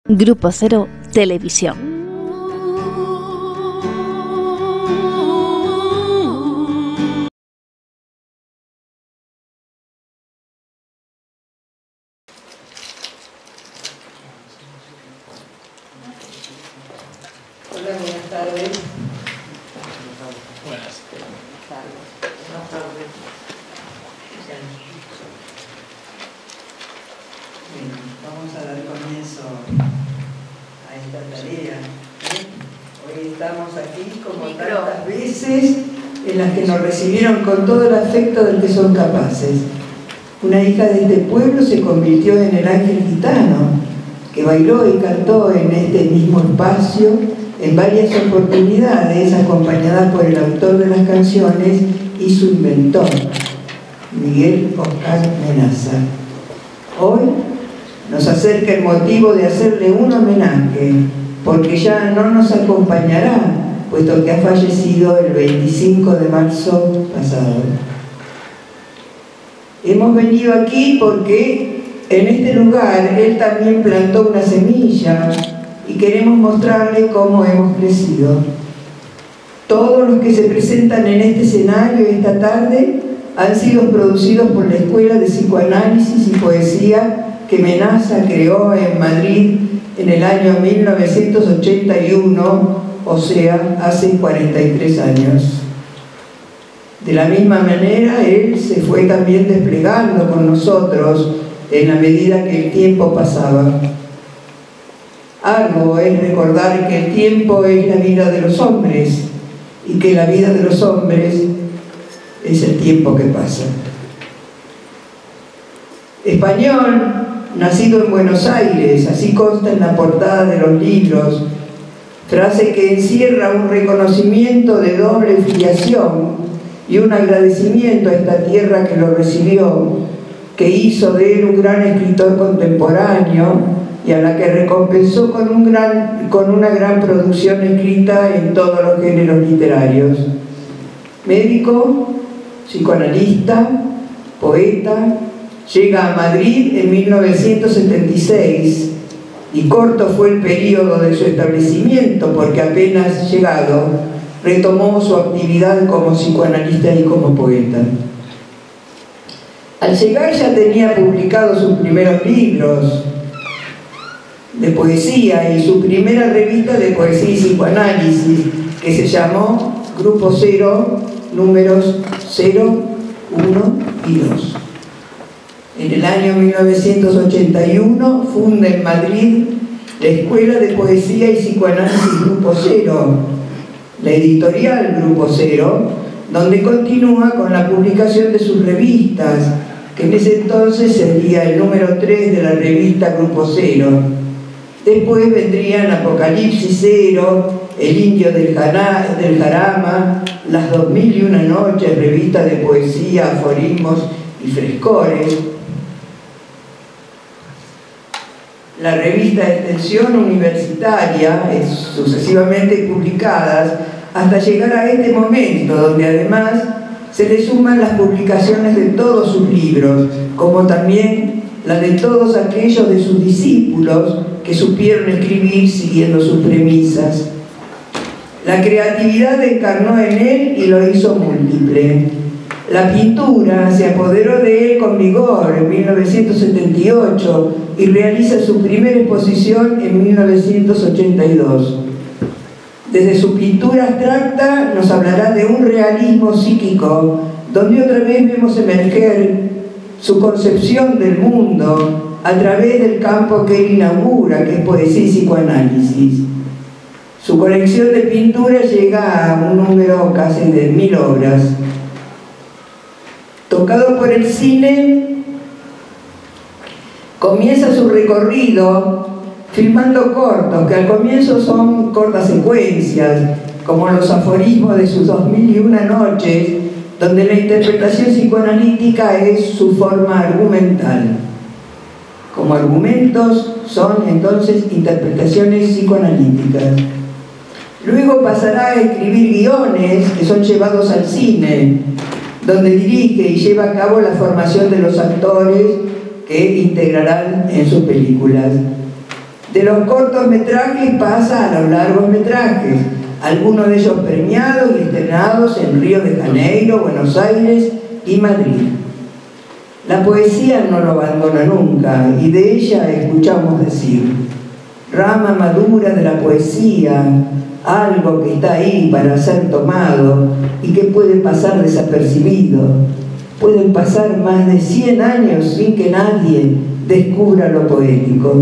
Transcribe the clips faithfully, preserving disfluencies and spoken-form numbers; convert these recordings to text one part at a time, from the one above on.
Grupo Cero Televisión. Hola, buenas tardes. Buenas. Buenas tardes. Bien, vamos a dar comienzo a esta tarea. ¿eh? Hoy estamos aquí como tantas veces en las que nos recibieron con todo el afecto del que son capaces. Una hija de este pueblo se convirtió en el ángel gitano, que bailó y cantó en este mismo espacio en varias oportunidades, acompañada por el autor de las canciones y su inventor, Miguel Oscar Menaza. Hoy nos acerca el motivo de hacerle un homenaje, porque ya no nos acompañará, puesto que ha fallecido el veinticinco de marzo pasado. Hemos venido aquí porque en este lugar él también plantó una semilla y queremos mostrarle cómo hemos crecido. Todos los que se presentan en este escenario esta tarde han sido producidos por la Escuela de Psicoanálisis y Poesía que Menaza creó en Madrid en el año mil novecientos ochenta y uno, o sea, hace cuarenta y tres años. De la misma manera, él se fue también desplegando con nosotros en la medida que el tiempo pasaba. Algo es recordar que el tiempo es la vida de los hombres y que la vida de los hombres es el tiempo que pasa. Español, nacido en Buenos Aires, así consta en la portada de los libros, frase que encierra un reconocimiento de doble filiación y un agradecimiento a esta tierra que lo recibió, que hizo de él un gran escritor contemporáneo y a la que recompensó con, un gran, con una gran producción escrita en todos los géneros literarios. Médico, psicoanalista, poeta, llega a Madrid en mil novecientos setenta y seis y corto fue el periodo de su establecimiento porque apenas llegado retomó su actividad como psicoanalista y como poeta. Al llegar ya tenía publicados sus primeros libros de poesía y su primera revista de poesía y psicoanálisis, que se llamó Grupo Cero, números cero, uno y dos. En el año mil novecientos ochenta y uno funda en Madrid la Escuela de Poesía y Psicoanálisis Grupo Cero, la editorial Grupo Cero, donde continúa con la publicación de sus revistas, que en ese entonces sería el número tres de la revista Grupo Cero. Después vendrían Apocalipsis Cero, El Indio del, Jara, del Jarama, Las dos mil y una noches, revista de poesía, aforismos y frescores. La revista de extensión universitaria, es sucesivamente publicadas, hasta llegar a este momento, donde además se le suman las publicaciones de todos sus libros, como también las de todos aquellos de sus discípulos que supieron escribir siguiendo sus premisas. La creatividad encarnó en él y lo hizo múltiple. La pintura se apoderó de él con vigor en mil novecientos setenta y ocho y realiza su primera exposición en mil novecientos ochenta y dos. Desde su pintura abstracta nos hablará de un realismo psíquico, donde otra vez vemos emerger su concepción del mundo a través del campo que él inaugura, que es poesía y psicoanálisis. Su colección de pintura llega a un número casi de mil obras. Tocado por el cine, comienza su recorrido filmando cortos, que al comienzo son cortas secuencias, como los aforismos de sus dos mil y una noches, donde la interpretación psicoanalítica es su forma argumental. Como argumentos son entonces interpretaciones psicoanalíticas. Luego pasará a escribir guiones que son llevados al cine, donde dirige y lleva a cabo la formación de los actores que integrarán en sus películas. De los cortometrajes pasa a los largos metrajes, algunos de ellos premiados y estrenados en Río de Janeiro, Buenos Aires y Madrid. La poesía no lo abandona nunca, y de ella escuchamos decir: rama madura de la poesía, algo que está ahí para ser tomado y que puede pasar desapercibido. Pueden pasar más de cien años sin que nadie descubra lo poético.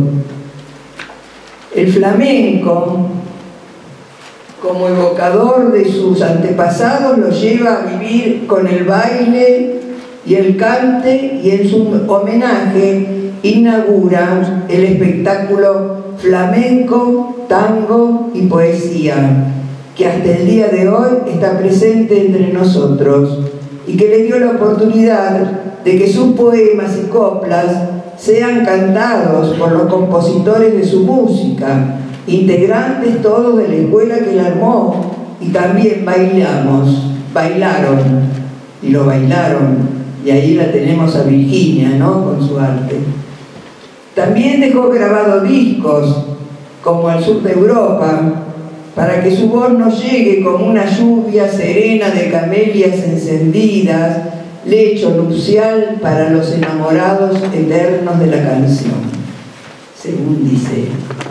El flamenco, como evocador de sus antepasados, lo lleva a vivir con el baile y el cante, y en su homenaje inaugura el espectáculo Flamenco, Tango y Poesía, que hasta el día de hoy está presente entre nosotros y que le dio la oportunidad de que sus poemas y coplas sean cantados por los compositores de su música, integrantes todos de la escuela que la armó, y también bailamos, bailaron, y lo bailaron, y ahí la tenemos a Virginia, ¿no?, con su arte. También dejó grabados discos, como al sur de Europa, para que su voz nos llegue como una lluvia serena de camelias encendidas, lecho nupcial para los enamorados eternos de la canción, según dice.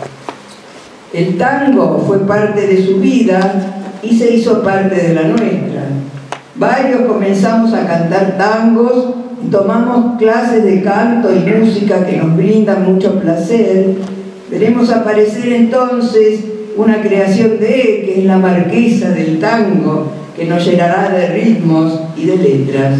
El tango fue parte de su vida y se hizo parte de la nuestra. Varios comenzamos a cantar tangos y tomamos clases de canto y música que nos brindan mucho placer. Veremos aparecer entonces una creación de él, que es la Marquesa del Tango, que nos llenará de ritmos y de letras.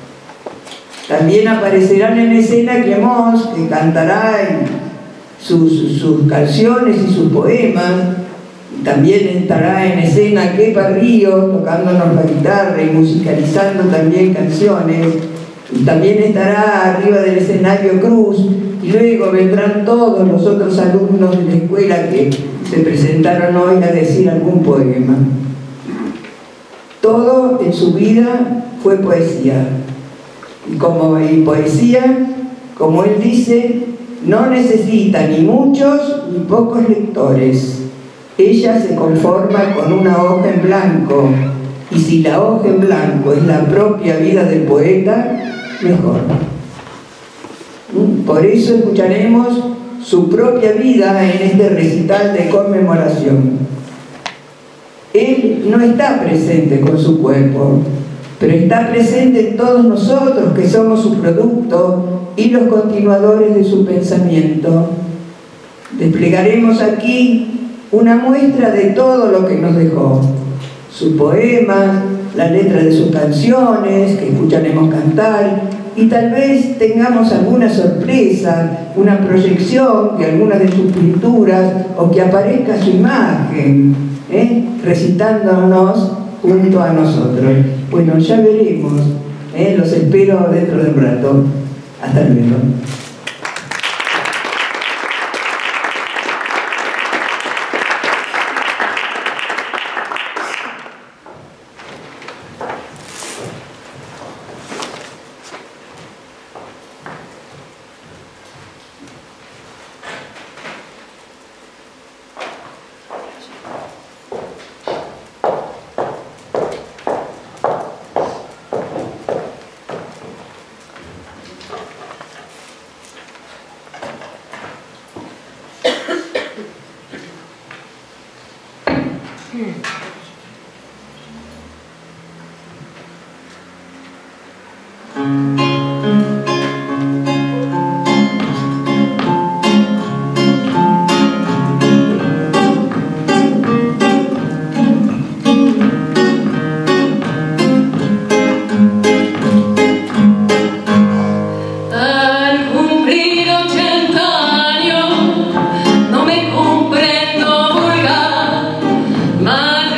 También aparecerán en escena Clemons, que cantará sus, sus canciones y sus poemas. También estará en escena Kepa Ríos, tocándonos la guitarra y musicalizando también canciones. Y también estará arriba del escenario Cruz, y luego vendrán todos los otros alumnos de la escuela que se presentaron hoy a decir algún poema. Todo en su vida fue poesía. Y como y poesía, como él dice, no necesita ni muchos ni pocos lectores. Ella se conforma con una hoja en blanco, y si la hoja en blanco es la propia vida del poeta, mejor. Por eso escucharemos su propia vida en este recital de conmemoración. Él no está presente con su cuerpo, pero está presente en todos nosotros, que somos su producto y los continuadores de su pensamiento. Desplegaremos aquí una muestra de todo lo que nos dejó: sus poemas, la letra de sus canciones, que escucharemos cantar, y tal vez tengamos alguna sorpresa, una proyección de algunas de sus pinturas, o que aparezca su imagen, ¿eh?, recitándonos junto a nosotros. Bueno, ya veremos, ¿eh? Los espero dentro de un rato. Hasta luego. My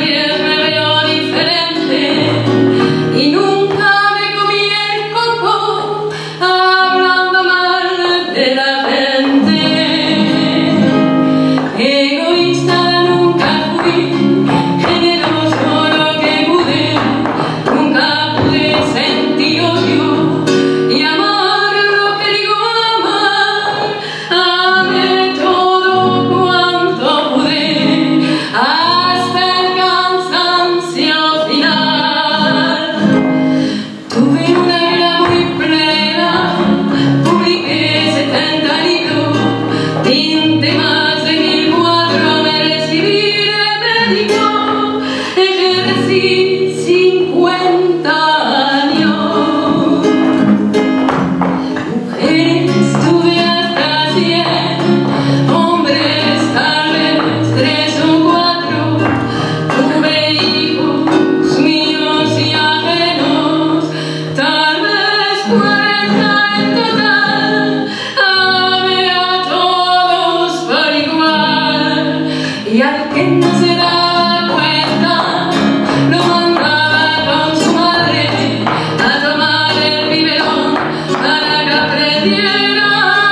y al que no se daba cuenta lo mandaba con su madre a tomar el biberón para que aprendiera,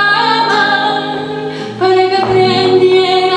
para que aprendiera.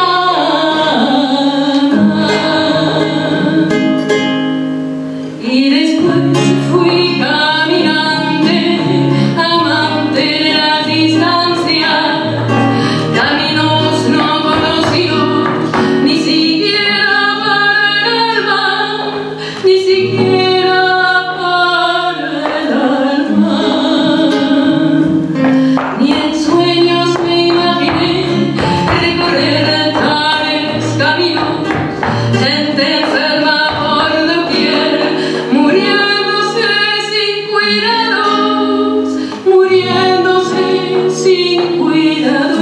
Y después fui caminante, amante de las distancias, caminos no conocidos, ni siquiera para el alma, ni siquiera para el alma. Ni en sueños me imaginé recorrer tales caminos, gente enferma por doquier, muriéndose sin cuidados, muriéndose sin cuidados.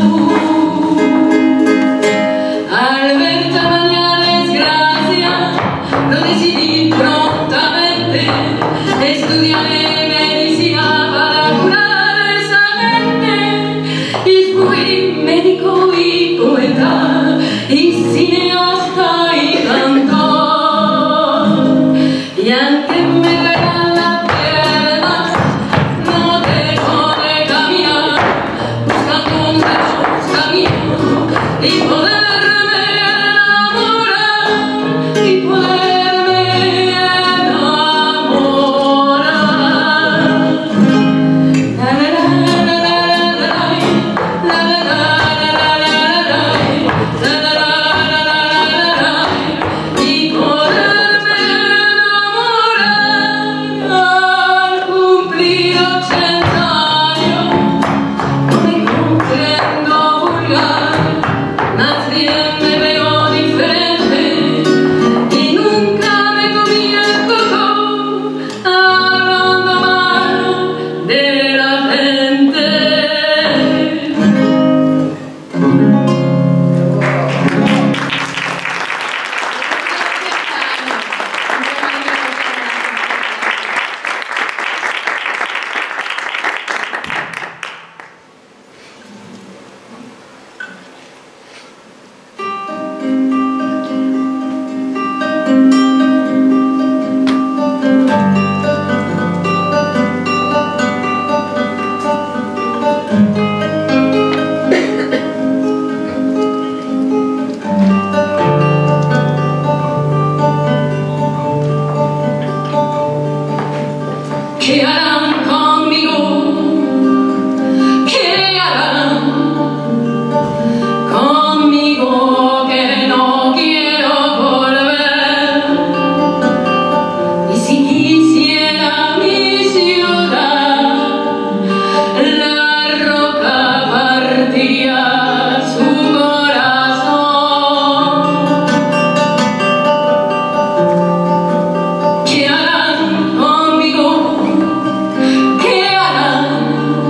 Al ver tamaña desgracia, lo decidí prontamente, estudiaré medicina para curar a esa gente. Y fui médico y poeta, y cineasta y cantor. Y aunque me duelan las piernas, no dejo de caminar, buscando un nuevo camino y poderme enamorar, y poderme enamorar. La la la la la la la, la la la la la la la, la la la la la la, y poderme enamorar. Al cumplir ochenta años no me comprendo vulgar, más bien me veo diferente, y nunca me comí el coco hablando mal de la gente. ¿Qué harán conmigo? ¿Qué harán conmigo que no quiero volver? Y si quisiera mi ciudad, la roca partiría su corazón. ¿Qué harán conmigo? ¿Qué harán?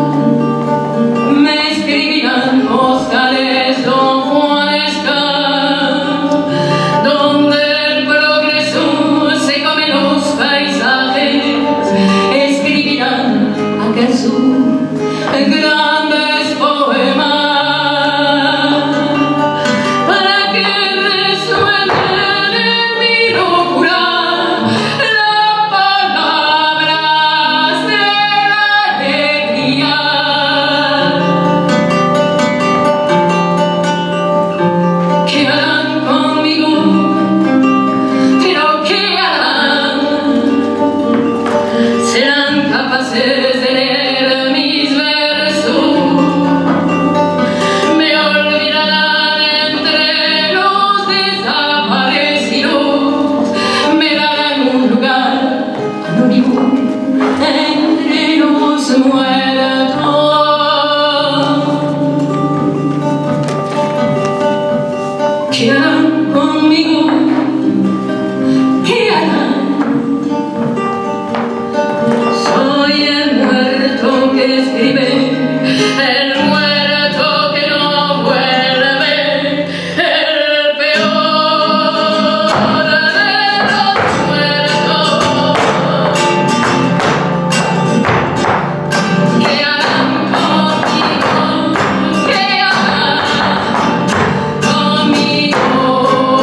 Me escribirán postales Don Juanescas, donde el progreso se come los paisajes. Escribirán acaso grandes poemas para que resuenen en mi locura las palabras de la alegría. ¿Qué harán conmigo? ¿Pero qué harán? ¿Serán capaces de leer mis versos? ¿Me olvidarán entre los desaparecidos? ¿Me darán un lugar anónimo entre los muertos? ¿Qué harán conmigo? ¿Qué harán? Soy el muerto que escribe, el muerto que no vuelve, el peor de los muertos. ¿Qué harán conmigo? ¿Qué harán conmigo?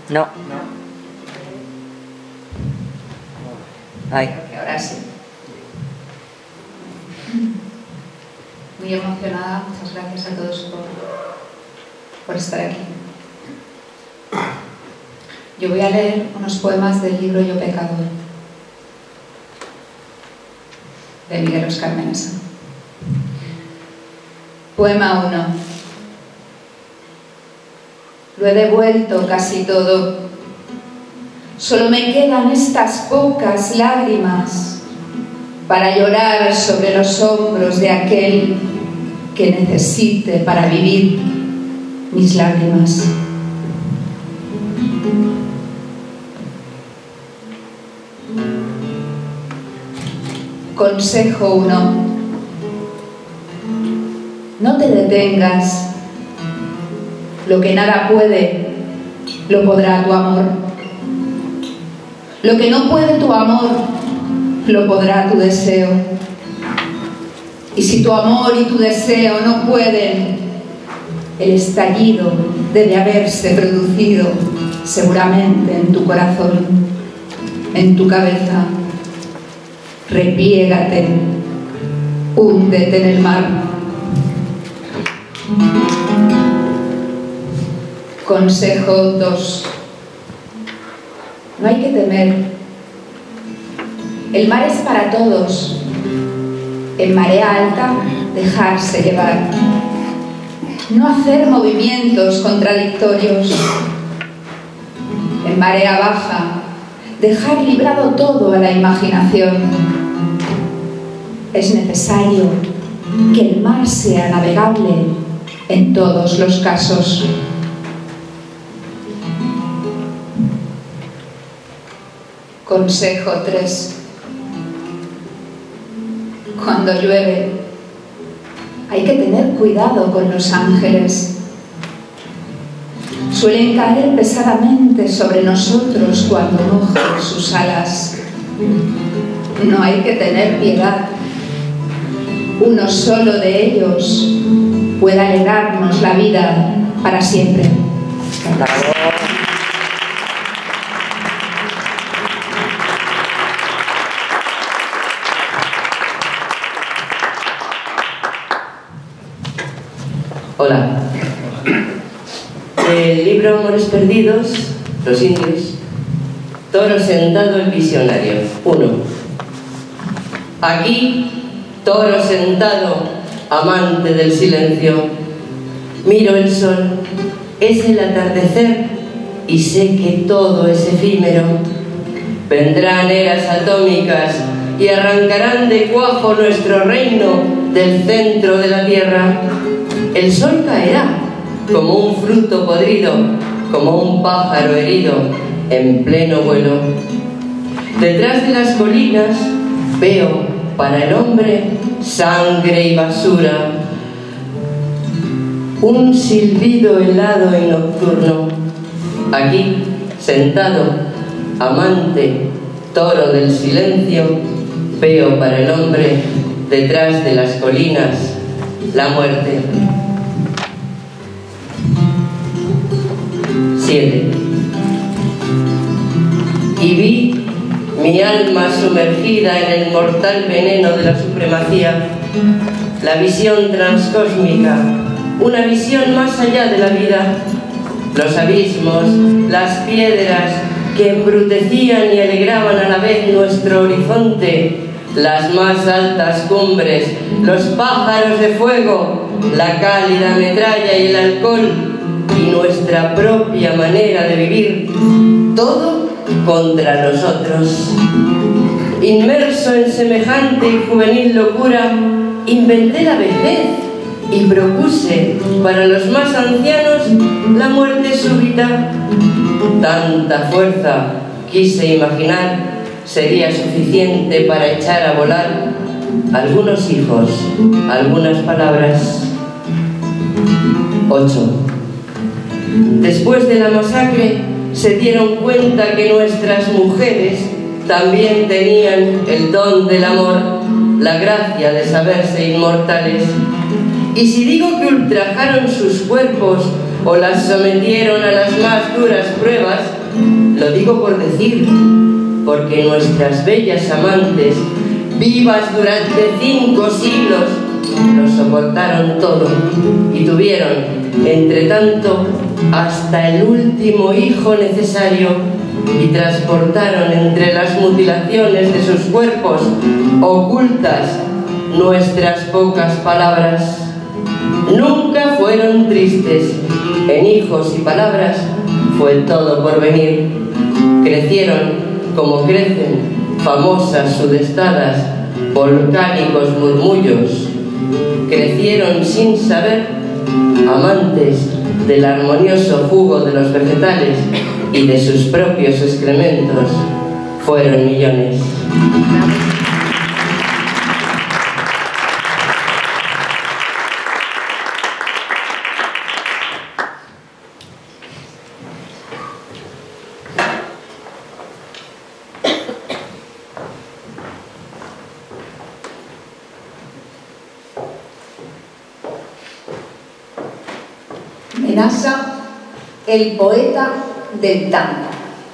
No. Ay. Ahora sí. Muy emocionada, muchas gracias a todos por, por estar aquí. Yo voy a leer unos poemas del libro Yo Pecador, de Miguel Oscar Menesa. Poema uno. Lo he devuelto casi todo. Solo me quedan estas pocas lágrimas para llorar sobre los hombros de aquel que necesite para vivir mis lágrimas. Consejo uno. No te detengas. Lo que nada puede, lo podrá tu amor. Lo que no puede tu amor, lo podrá tu deseo. Y si tu amor y tu deseo no pueden, el estallido debe haberse producido seguramente en tu corazón, en tu cabeza. Repliégate, húndete en el mar. Consejo dos. No hay que temer. El mar es para todos. En marea alta, dejarse llevar. No hacer movimientos contradictorios. En marea baja, dejar librado todo a la imaginación. Es necesario que el mar sea navegable en todos los casos. Consejo tres. Cuando llueve, hay que tener cuidado con los ángeles. Suelen caer pesadamente sobre nosotros cuando mojan sus alas. No hay que tener piedad. Uno solo de ellos puede alegrarnos la vida para siempre. Hola. El libro Amores Perdidos, Los Indios. Toro sentado el visionario. Uno. Aquí, toro sentado, amante del silencio. Miro el sol, es el atardecer y sé que todo es efímero. Vendrán eras atómicas y arrancarán de cuajo nuestro reino del centro de la tierra. El sol caerá como un fruto podrido, como un pájaro herido en pleno vuelo. Detrás de las colinas veo para el hombre sangre y basura, un silbido helado y nocturno. Aquí, sentado, amante, toro del silencio, veo para el hombre detrás de las colinas la muerte. Siete. Y vi mi alma sumergida en el mortal veneno de la supremacía, la visión transcósmica, una visión más allá de la vida, los abismos, las piedras que embrutecían y alegraban a la vez nuestro horizonte, las más altas cumbres, los pájaros de fuego, la cálida metralla y el alcohol, y nuestra propia manera de vivir, todo contra nosotros. Inmerso en semejante y juvenil locura, inventé la vejez y propuse para los más ancianos la muerte súbita. Tanta fuerza, quise imaginar, sería suficiente para echar a volar algunos hijos, algunas palabras. Ocho. Después de la masacre, se dieron cuenta que nuestras mujeres también tenían el don del amor, la gracia de saberse inmortales. Y si digo que ultrajaron sus cuerpos o las sometieron a las más duras pruebas, lo digo por decir, porque nuestras bellas amantes, vivas durante cinco siglos, lo soportaron todo y tuvieron, entre tanto, hasta el último hijo necesario y transportaron entre las mutilaciones de sus cuerpos ocultas nuestras pocas palabras. Nunca fueron tristes, en hijos y palabras fue todo por venir. Crecieron como crecen famosas sudestadas, volcánicos murmullos. Crecieron sin saber, amantes del armonioso jugo de los vegetales y de sus propios excrementos. Fueron millones. Menaza, el poeta del tango.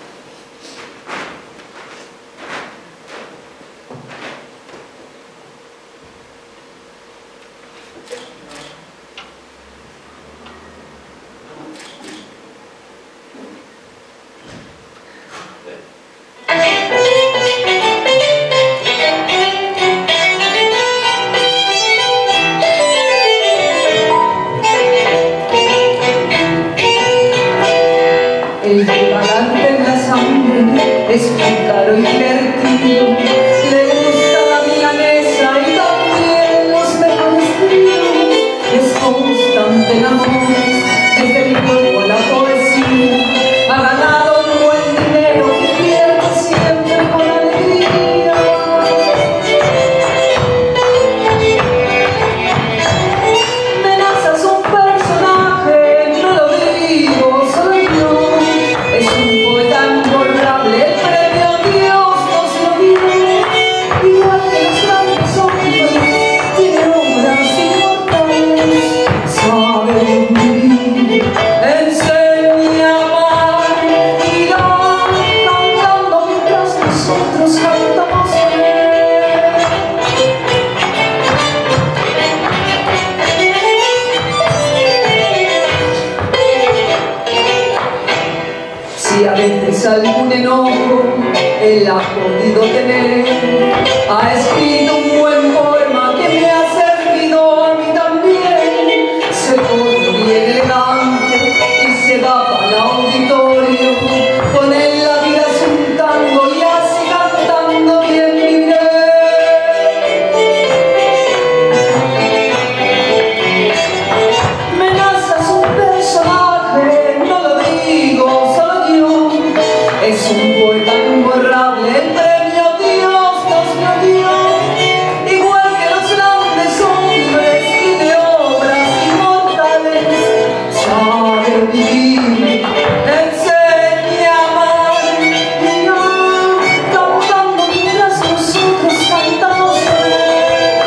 El balance en la sangre es muy caro y divertido. Le gusta la milanesa y también los mejores tríos. Es constante en amores, desde el juego a la poesía. Ha ganado un buen dinero que pierde siempre con alegría. Menaza es un personaje, no lo digo, soy yo. Es un poeta imborrable, el premio Dios nos lo dio. Igual que los grandes hombres, tiene obras inmortales. Sabe vivir, enseña a amar y dar, cantando mientras nosotros cantamos bien. Si a veces algún enojo él ha podido tener, ha escrito un buen poema que me ha servido a mí también. Se pone bien elegante y se va para el auditorio, con él la vida es un tango y así cantando bien viviré. Menaza es un personaje, no lo digo, solo yo. Es un poeta imborrable, el premio Dios nos lo dio. Igual que los grandes hombres, tiene obras inmortales. Sabe vivir, enseña a amar y dar, cantando mientras nosotros cantamos con él.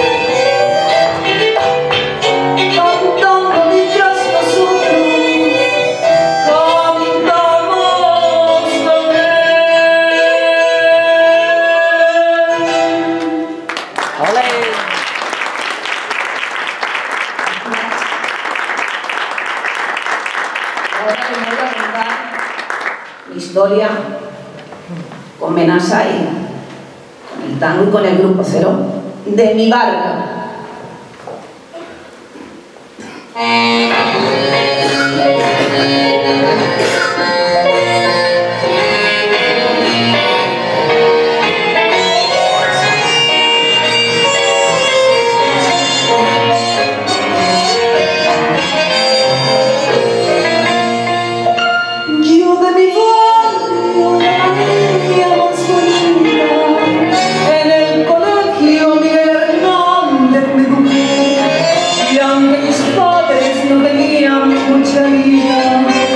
Cantando mientras nosotros cantamos con él. Ahora les voy a contar mi historia con Menaza y con el tango y con el Grupo Cero de mi barca. Yo de mi barrio, la niña más bonita, en el colegio Miguel Hernández me eduqué, y aunque mis padres no tenían mucha vida,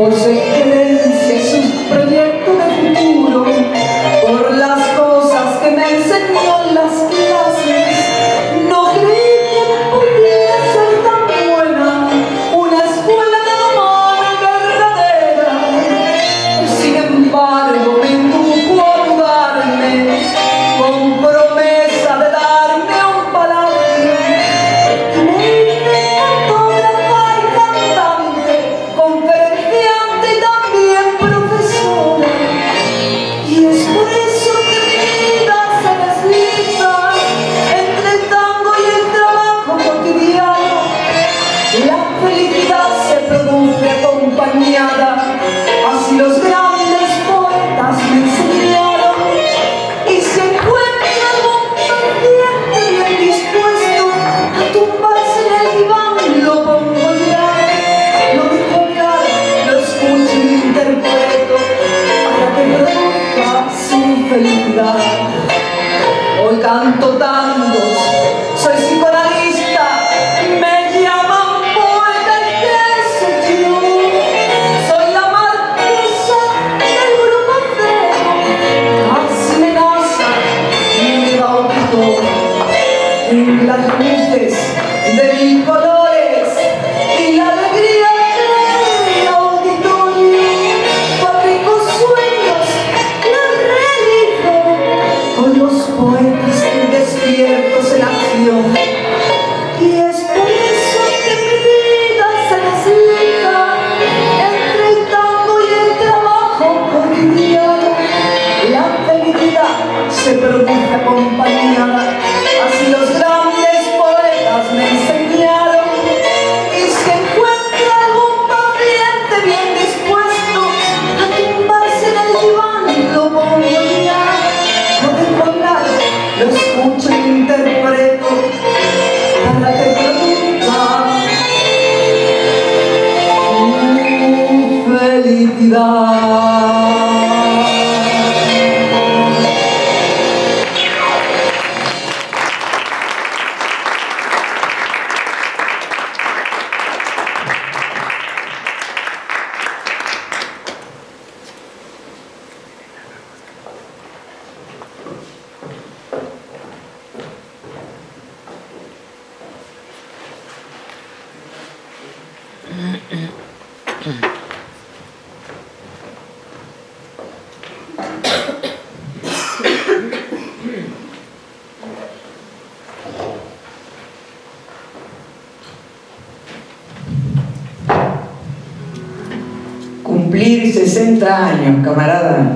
por su excelencia y sus proyectos de futuro, por las cosas que me enseñó en las clases. No creí que pudiera ser tan buena una escuela de amor verdadera. Sin embargo, me indujo a mudarme con promesa de darme un palacio. Me hice fotógrafa y cantante, conferenciante y también profesora. Y es por eso que mi vida se desliza entre el tango y el trabajo cotidiano. La felicidad se produce acompañada, así los grandes poetas me enseñaron. Y si encuentra algún paciente bien dispuesto a tumbarse en el diván, lo pongo ya. Lo dejo hablar, lo escucho y lo interpreto para que produzca su felicidad. Hoy canto tangos, soy psicoanalista, me llaman poeta y qué soy yo. Soy la marquesa del grupo cero, casi me nace y me bautizó. En las luces de mil colores y la alegría del auditorio, fabrico sueños y los realizo con los poetas despiertos en acción. Y es por eso que mi vida se desliza entre el tango y el trabajo cotidiano. La felicidad se produce acompañada, así los grandes poetas me enseñaron. Y si encuentra algún paciente bien dispuesto a tumbarse en el diván, lo pongo ya. No dejo hablar, lo escucho y lo interpreto para que produzca su felicidad. Cumplir sesenta años, camarada.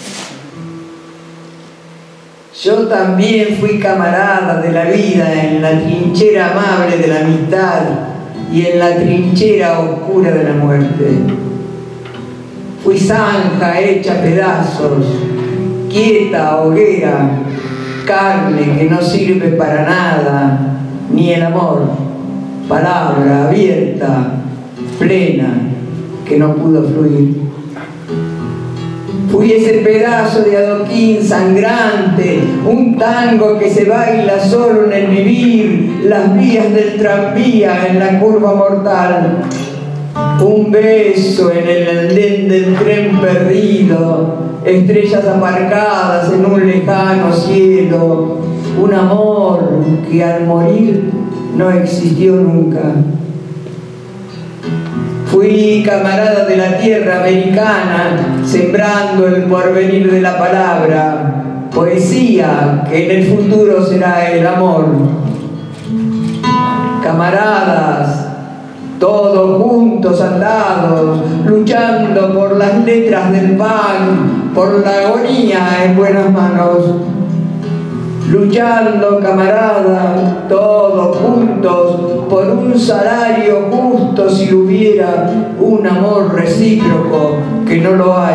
Yo también fui camarada de la vida en la trinchera amable de la amistad y en la trinchera oscura de la muerte. Fui zanja hecha pedazos, quieta hoguera, carne que no sirve para nada, ni el amor, palabra abierta, plena, que no pudo fluir. Fui ese pedazo de adoquín sangrante, un tango que se baila solo en el vivir, las vías del tranvía en la curva mortal. Un beso en el andén del tren perdido, estrellas aparcadas en un lejano cielo, un amor que al morir no existió nunca. Fui camarada de la tierra americana, sembrando el porvenir de la palabra, poesía que en el futuro será el amor. Camaradas, todos juntos atados, luchando por las letras del pan, por la agonía en buenas manos. Luchando, camarada, todos juntos, por un salario justo si hubiera un amor recíproco, que no lo hay.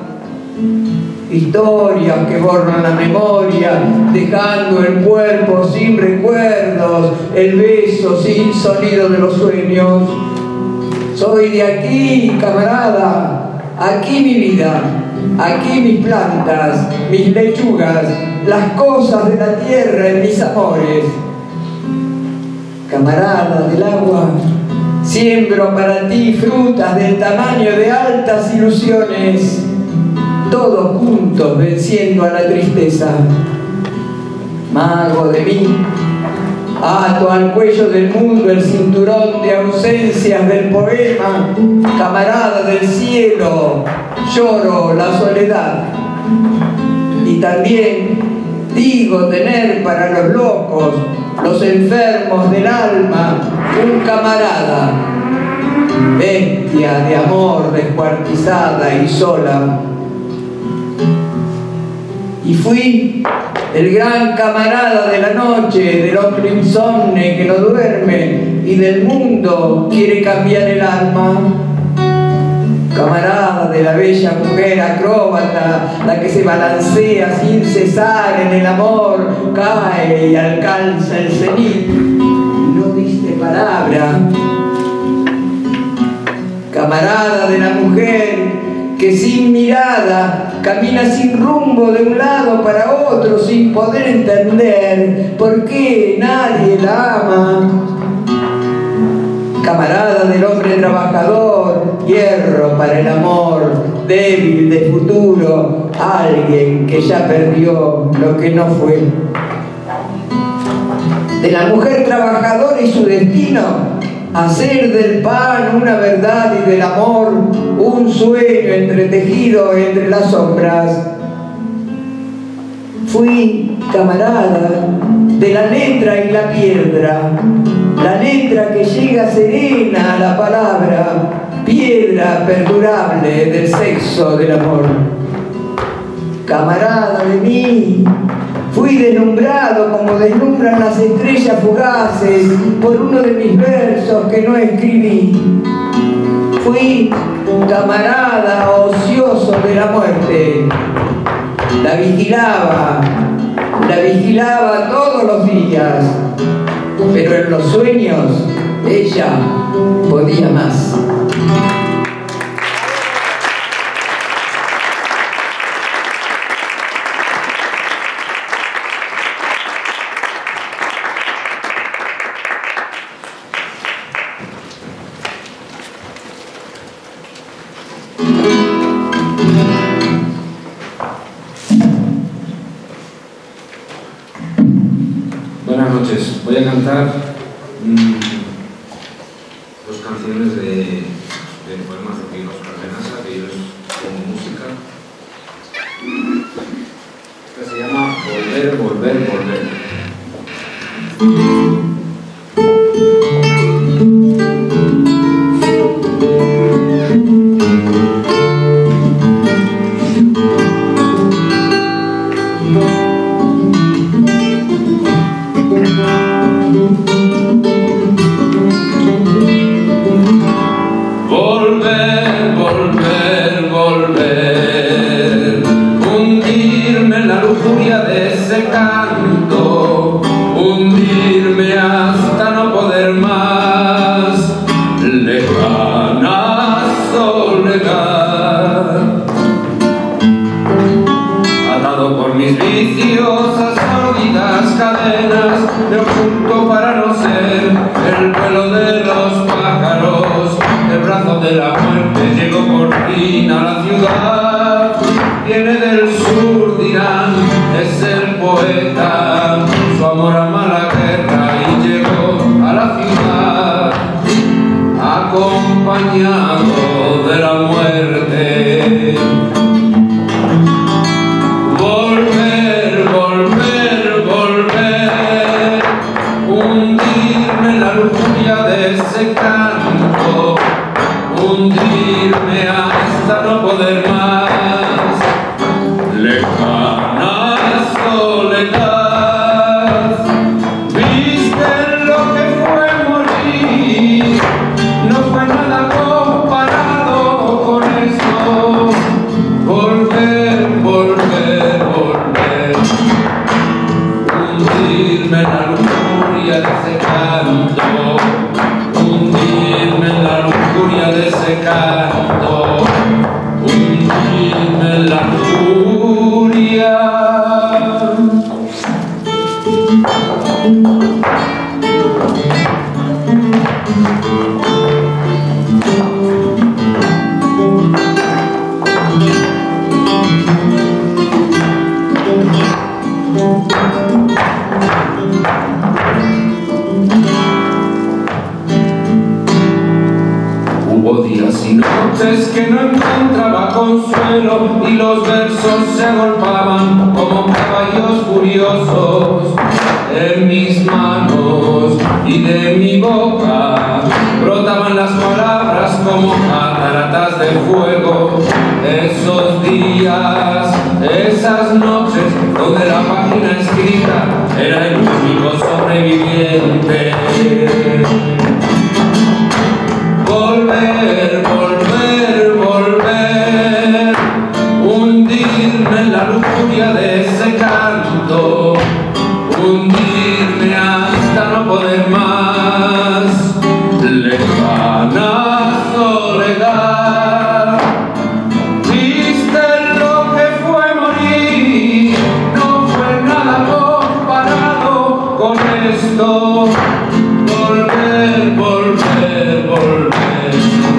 Historias que borran la memoria, dejando el cuerpo sin recuerdos, el beso sin sonido de los sueños. Soy de aquí, camarada, aquí mi vida, aquí mis plantas, mis lechugas, las cosas de la tierra en mis amores. Camarada del agua, Siembro para ti frutas del tamaño de altas ilusiones, todos juntos venciendo a la tristeza. Mago de mí, ato al cuello del mundo el cinturón de ausencias del poema, camarada del cielo, lloro la soledad. Y también digo tener para los locos, los enfermos del alma, un camarada, bestia de amor descuartizada y sola. Y fui el gran camarada de la noche, del hombre insomne que no duerme y del mundo quiere cambiar el alma. Camarada de la bella mujer acróbata, la que se balancea sin cesar en el amor, cae y alcanza el cenit. No diste palabra. Camarada de la mujer que sin mirada camina sin rumbo de un lado para otro, sin poder entender por qué nadie la ama. Camarada del hombre trabajador, hierro para el amor, débil de futuro, alguien que ya perdió lo que no fue. De la mujer trabajadora y su destino, hacer del pan una verdad y del amor un sueño entretejido entre las sombras. Fui camarada de la letra y la piedra, la letra que llega serena a la palabra, piedra perdurable del sexo del amor. Camarada de mí, fui deslumbrado como deslumbran las estrellas fugaces por uno de mis versos que no escribí. Fui camarada ocioso de la muerte, la vigilaba, la vigilaba todos los días, pero en los sueños ella podía más. Buenas noches. Voy a cantar mmm, dos canciones de, de poemas de Queiroz Cardenasa, que yo les pongo música. Esta se llama Volver, Volver, Volver. Thank you. noches que no encontraba consuelo y los versos se agolpaban como caballos furiosos en mis manos y de mi boca brotaban las palabras como cataratas de fuego. Esos días, esas noches donde la página escrita era el único sobreviviente. Volver, volver, volver, hundirme en la lujuria de ese canto, hundirme hasta no poder más. Lejana soledad, viste lo que fue morir, no fue nada comparado con esto. Volver, volver, volver,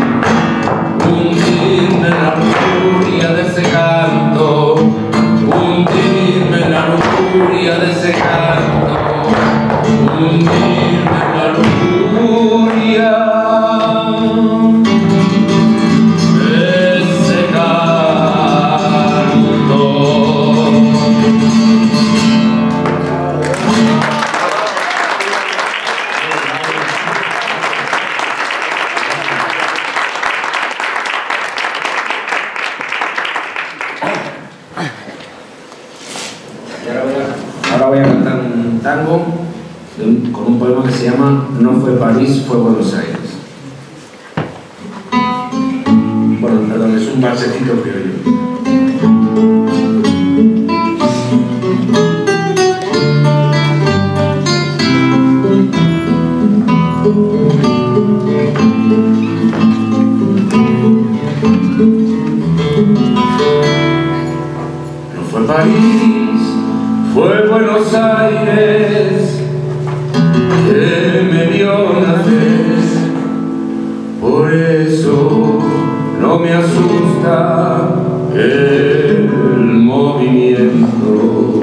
hundirme en la lujuria de ese canto, hundirme en la lujuria de ese canto, hundirme en la lujuria de ese canto. Ahora voy a cantar un tango de un, con un poema que se llama No fue París, fue Buenos Aires. Bueno, perdón, es un valsecito criollo. No fue París, fue Buenos Aires que me vio nacer, por eso no me asusta el movimiento.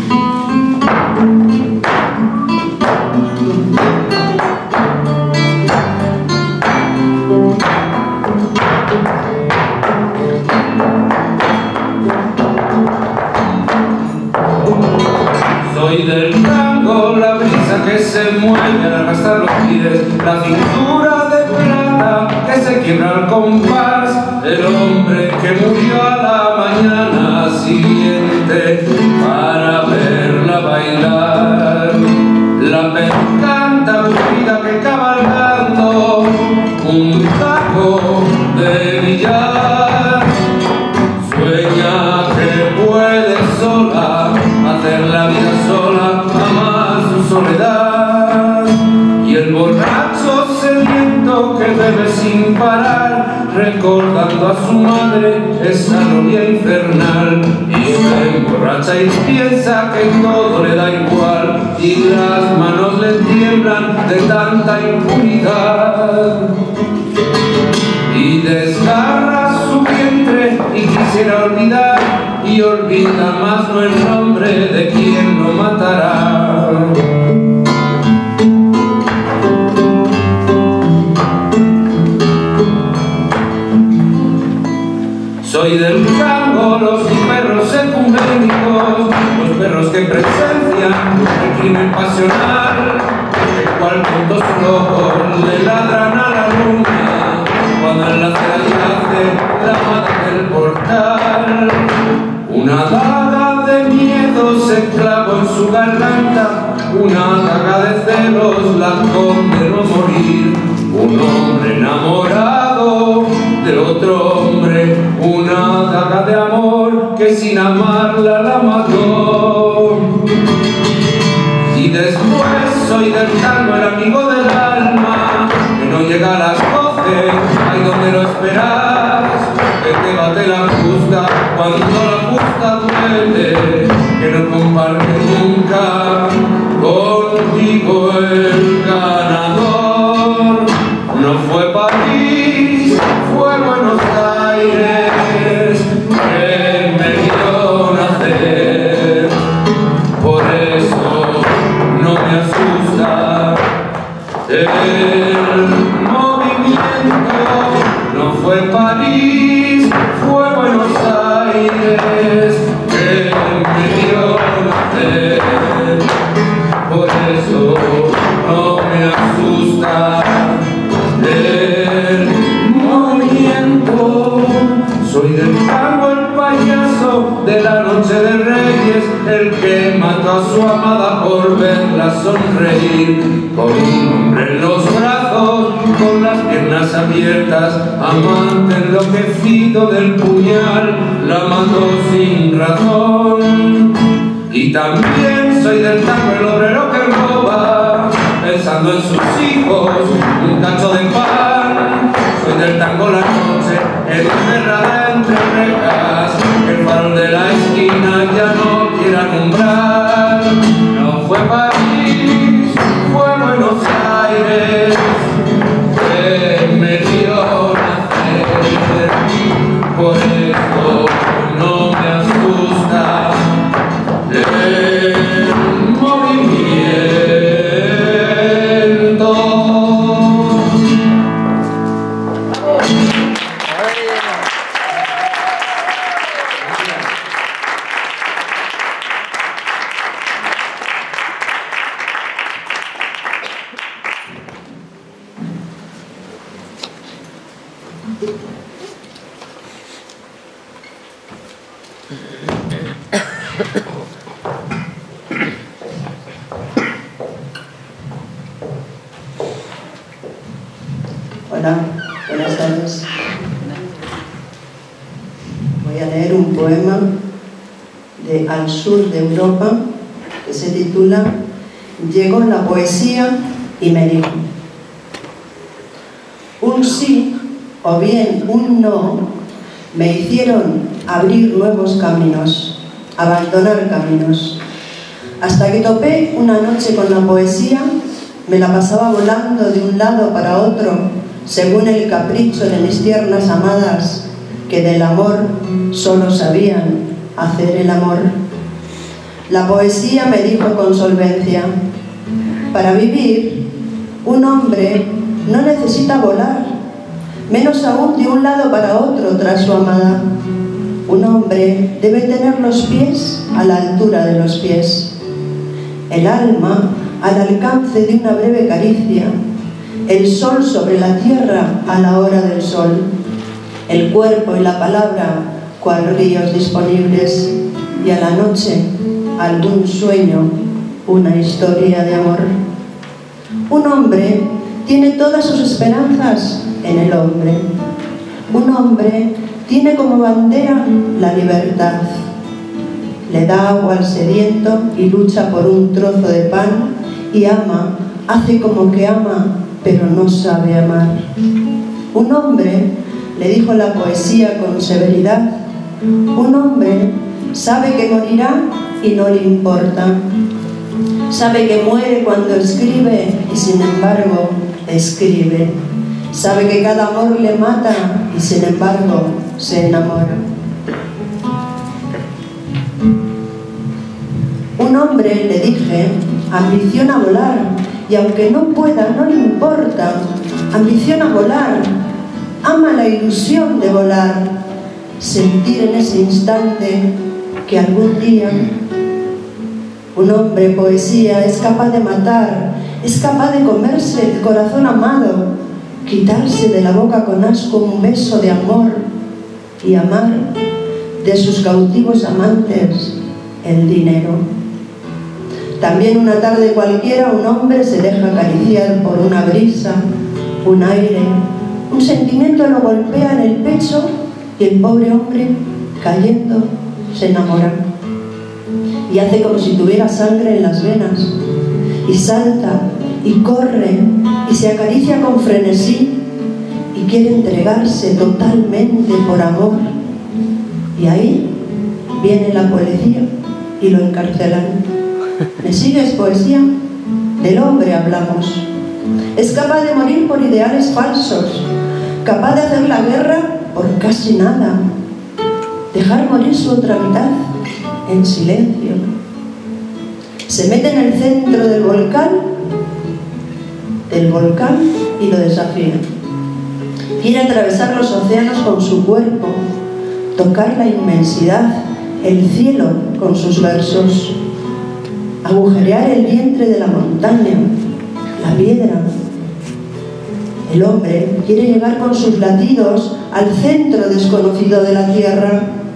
Soy del tango, la brisa que se mueve al arrastrar los pies, la cintura de plata que se quiebra al compás, el hombre que murió a la mañana siguiente para verla bailar, la pescanta aburrida que cabalgando un taco de billar sueña que puede sola hacer la vida sola, amar su soledad, y el borracho sediento que bebe sin parar, recordando a su madre esa novia infernal, y se emborracha y piensa que todo le da igual, y las manos le tiemblan de tanta impunidad, y desgarra su vientre y quisiera olvidar, y olvida más no el nombre de quien lo matará. Soy del tango, los perros ecuménicos, los perros que presencian el crimen pasional, el cual con dos ojos le ladran a la luna cuando en la claridad de la madre del portal una daga de miedo se clavó en su garganta, una daga de celos la condenó a morir, un hombre enamorado de otro hombre, una daga de amor que sin amarla la mató. Y después soy del tango el amigo del alma, que no llega a las doce, ahí donde lo esperas, que te bate la justa cuando la justa duele, que no comparte nunca contigo el ganador. No fue París, fue Buenos Aires que me vio nacer, por eso no me asusta el movimiento. No fue París, caso de la noche de Reyes, el que mató a su amada por verla sonreír, con un hombre en los brazos, con las piernas abiertas, amante enloquecido del puñal, la mató sin razón. Y también soy del tango el obrero que roba, pensando en sus hijos, un cacho de pan. Soy del tango la noche, encerrada entre rejas, el farol de la esquina ya no quiere alumbrar. No fue París, fue Buenos Aires, que me dio nacer. Por eso no me asusta el movimiento. Hola, buenas tardes. Voy a leer un poema de Al Sur de Europa que se titula Llegó la poesía y me dijo. Un sí o bien un no me hicieron abrir nuevos caminos, abandonar caminos, hasta que topé una noche con la poesía. Me la pasaba volando de un lado para otro según el capricho de mis tiernas amadas, que del amor solo sabían hacer el amor. La poesía me dijo con solvencia: para vivir, un hombre no necesita volar, menos aún de un lado para otro tras su amada. Un hombre debe tener los pies a la altura de los pies, el alma al alcance de una breve caricia, el sol sobre la tierra a la hora del sol, el cuerpo y la palabra cual ríos disponibles, y a la noche algún sueño, una historia de amor. Un hombre tiene todas sus esperanzas en el hombre. Un hombre tiene como bandera la libertad. Le da agua al sediento y lucha por un trozo de pan, y ama, hace como que ama, pero no sabe amar. Un hombre, le dijo la poesía con severidad, un hombre sabe que morirá y no le importa. Sabe que muere cuando escribe y sin embargo escribe. Sabe que cada amor le mata y sin embargo se enamora. Un hombre, le dije, ambiciona volar, y aunque no pueda, no le importa. Ambiciona volar, ama la ilusión de volar, sentir en ese instante que algún día. Un hombre, poesía, es capaz de matar, es capaz de comerse el corazón amado, quitarse de la boca con asco un beso de amor y amar de sus cautivos amantes el dinero. También una tarde cualquiera un hombre se deja acariciar por una brisa, un aire, un sentimiento lo golpea en el pecho y el pobre hombre, cayendo, se enamora. Y hace como si tuviera sangre en las venas, y salta, y corre, y se acaricia con frenesí, y quiere entregarse totalmente por amor. Y ahí viene la poesía y lo encarcelan. ¿Me sigues, poesía? Del hombre hablamos. Es capaz de morir por ideales falsos, capaz de hacer la guerra por casi nada, dejar morir su otra mitad en silencio. Se mete en el centro del volcán, del volcán y lo desafía. Quiere atravesar los océanos con su cuerpo, tocar la inmensidad, el cielo con sus versos, agujerear el vientre de la montaña, la piedra. El hombre quiere llegar con sus latidos al centro desconocido de la tierra,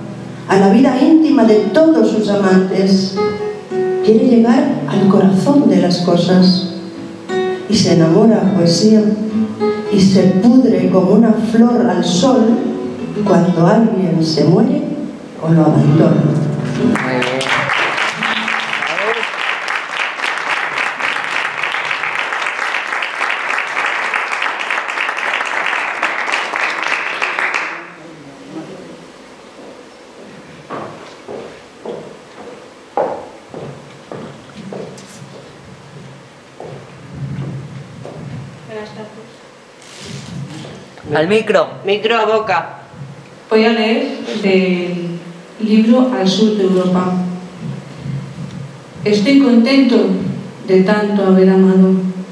a la vida íntima de todos sus amantes. Quiere llegar al corazón de las cosas y se enamora a poesía y se pudre como una flor al sol cuando alguien se muere o lo abandona. Al micro. Micro a boca. Voy a leer del libro Al sur de Europa. Estoy contento de tanto haber amado.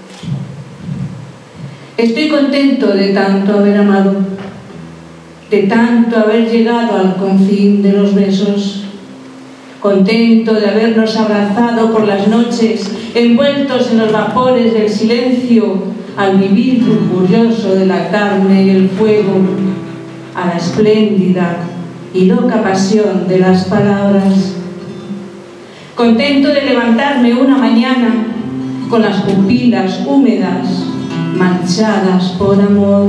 Estoy contento de tanto haber amado, de tanto haber llegado al confín de los besos. Contento de habernos abrazado por las noches, envueltos en los vapores del silencio, al vivir lujurioso de la carne y el fuego, a la espléndida y loca pasión de las palabras. Contento de levantarme una mañana con las pupilas húmedas, manchadas por amor.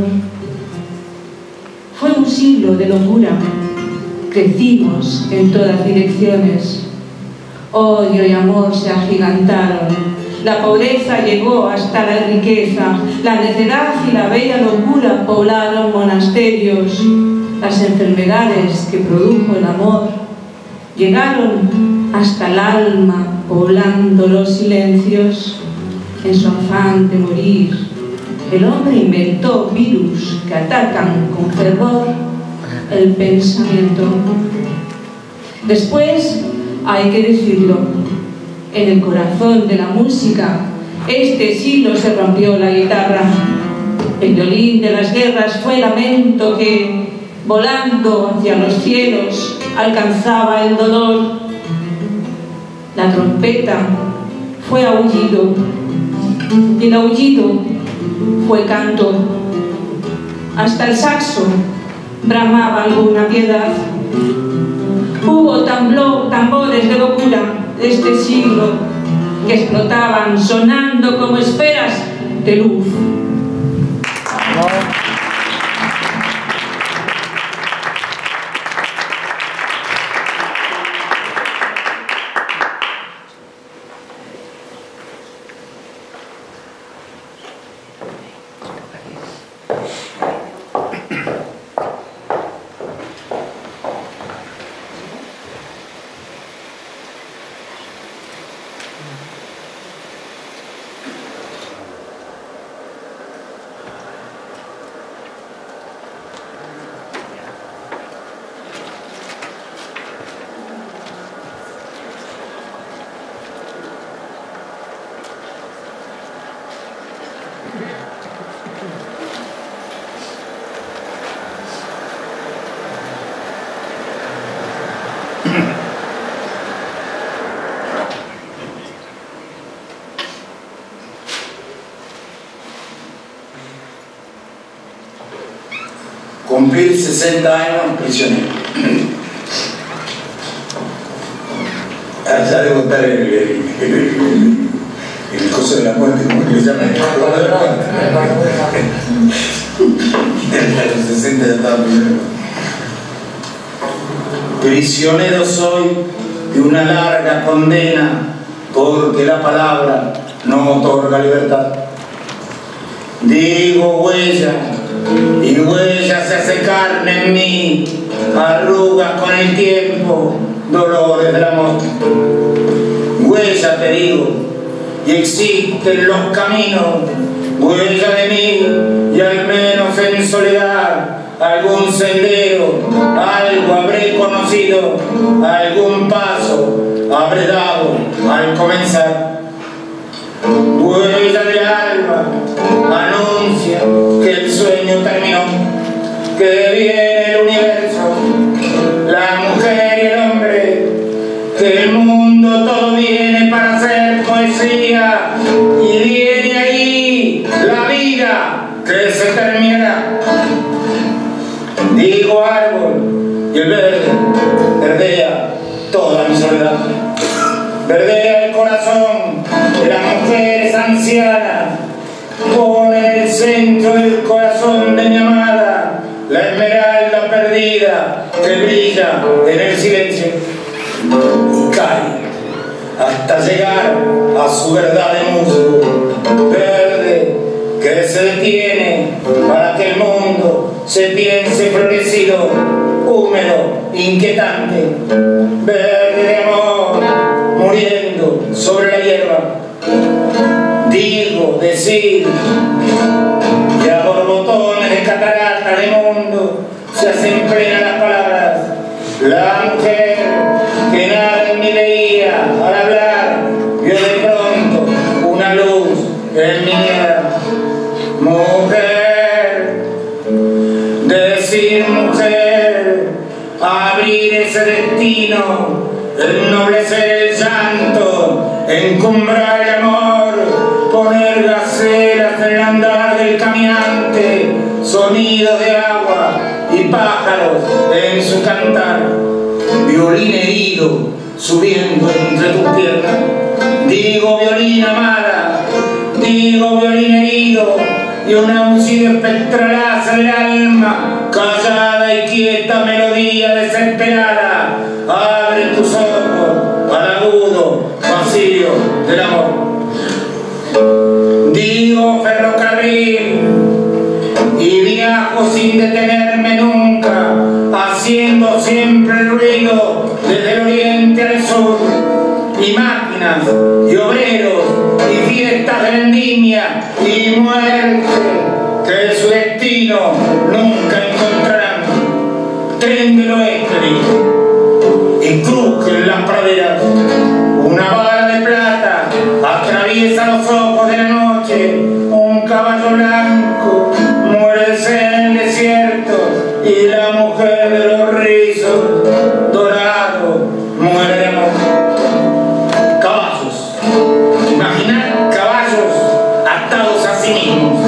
Fue un siglo de locura. Crecimos en todas direcciones. Odio y amor se agigantaron. La pobreza llegó hasta la riqueza. La necedad y la bella locura poblaron monasterios. Las enfermedades que produjo el amor llegaron hasta el alma, poblando los silencios. En su afán de morir, el hombre inventó virus que atacan con fervor el pensamiento. Después, hay que decirlo, en el corazón de la música, este siglo se rompió la guitarra. El violín de las guerras fue lamento que, volando hacia los cielos, alcanzaba el dolor. La trompeta fue aullido, y el aullido fue canto. Hasta el saxo bramaba alguna piedad. Hubo tamblo, tambores de locura de este siglo que explotaban sonando como esferas de luz. Cumplir sesenta años prisionero. Ya de contar el, el, el, el, el coso de la muerte, ¿cómo que se llama? A los sesenta ya estaba prisionero. Prisionero soy de una larga condena, porque la palabra no otorga libertad. Digo huella, y huella se hace carne en mí, arrugas con el tiempo, dolores del amor. Huella te digo, y existen los caminos, huella de mí, y al menos en soledad, algún sendero, algo habré conocido, algún paso habré dado al comenzar. Huella del alma anuncia que el sueño terminó, que viene el universo, la mujer y el hombre, que el mundo todo viene para hacer poesía, y viene ahí la vida que se terminará. Digo árbol y el verde verdea toda mi soledad. Verdea el corazón de las mujeres ancianas. Pone en el centro del corazón de mi amada la esmeralda perdida que brilla en el silencio y cae hasta llegar a su verdad de musgo verde que se detiene para que el mundo se piense florecido, húmedo, inquietante, verde de amor, muriendo sobre la hierba. Digo, decir, y a borbotones de catarata de mundo se hacen plenas las palabras. La mujer que nada en mí veía al hablar, vio de pronto una luz en mi mirada. Mujer, decir mujer, abrir ese destino, ennoblecer el llanto, encumbrar el amor, poner gacelas en el andar del caminante, sonidos de agua y pájaros en su cantar, violín herido subiendo entre tus piernas. Digo violín amada, digo violín herido, y una aullido espectral hace del alma, callada y quieta melodía desesperada, abre tus ojos al agudo vacío del amor. Digo ferrocarril y viajo sin detenerme nunca, haciendo siempre el ruido desde el oriente al sur, y máquinas y obreros y fiestas de vendimia y muerte que su destino nunca encontrarán. Tren del oeste y cruje en las praderas, una bala de plata atraviesa los ojos de la noche, un caballo blanco muérese en el desierto y la mujer de los rizos dorados muere de amor. Caballos, imaginad caballos atados a sí mismos,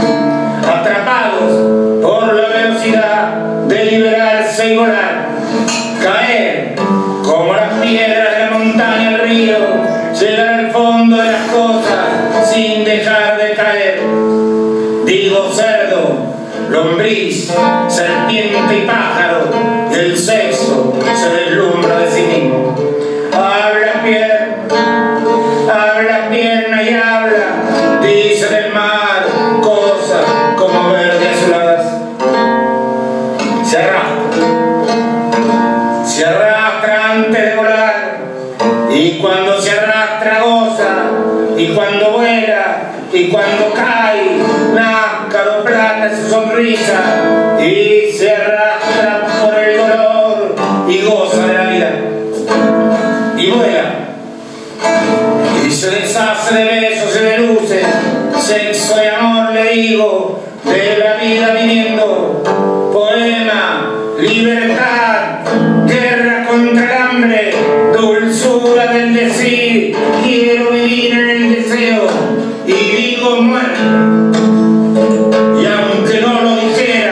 atrapados por la velocidad de liberarse y volar, caer como las piedras de la montaña al río, llegar al fondo de las cosas sin dejar de caer. Digo cerdo, lombriz, serpiente y pájaro, y el sexo se deslumbra de sí mismo. Habla pierna, habla pierna y habla, dice del mar cosas como verdes azuladas. Se arrastra, se arrastra antes de volar, y cuando se arrastra goza, y cuando vuela, y cuando cae, nácar o plata su sonrisa, y se arrastra por el dolor y goza de la vida, y vuela, y se deshace de besos y de luces, sexo y amor le digo, de la vida viniendo, poema, libertad, guerra contra el hambre, dulzura del decir, quiero vivir en el deseo, y digo muerte, y aunque no lo dijera,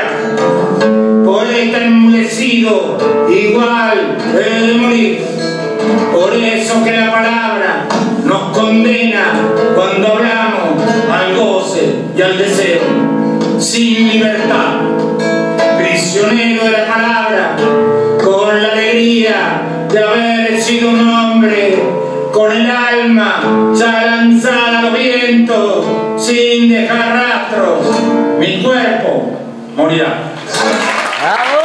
poeta enmudecido, igual he de morir. Por eso que la palabra nos condena cuando hablamos al goce y al deseo, sin libertad, prisionero de la palabra, con la alegría de haber sido un hombre, con el alma ya lanzada a los vientos, sin dejar rastros, mi cuerpo morirá. ¡Bravo!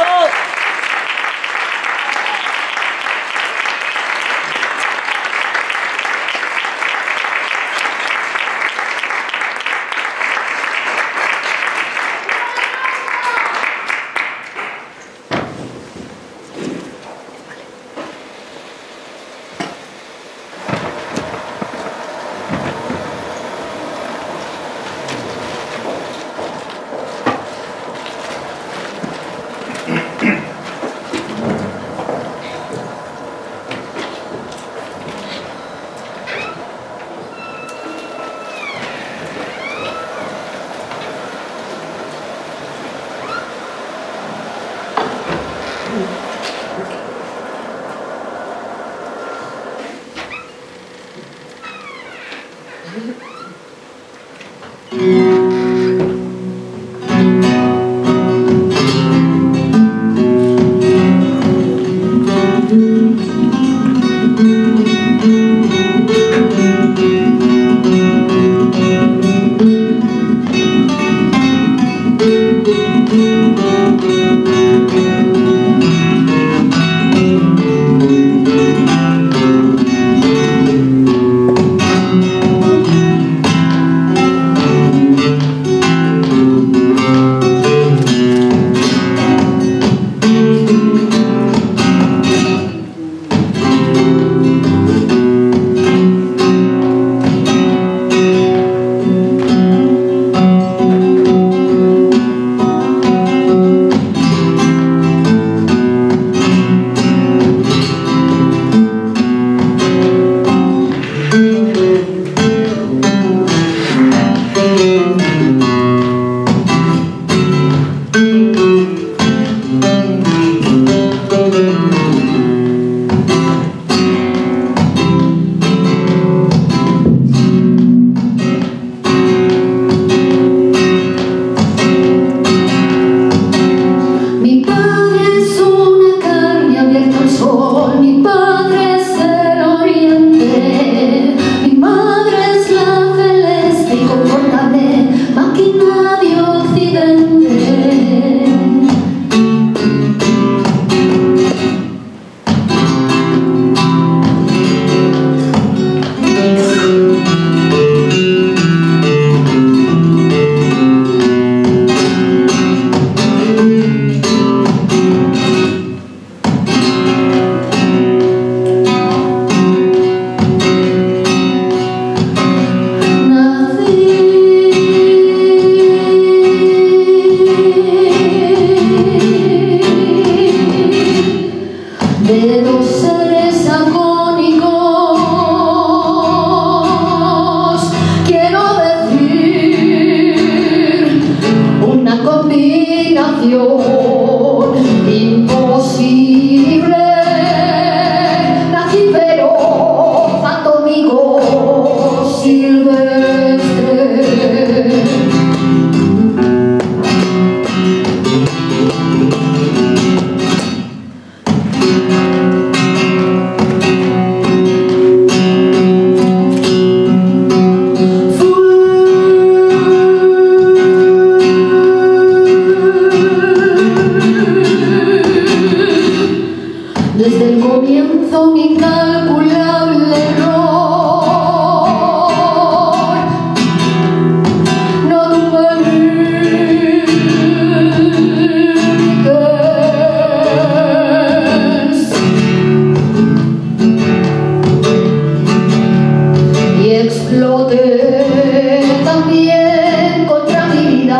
sol, mi padre es el oriente, mi madre es la celeste y confortable máquina de occidente. De dos seres agónicos quiero decir una combinación imposible, nací feroz, atómico, silvestre. Desde el comienzo un incalculable error, no tuve límites y exploté también contra mi vida.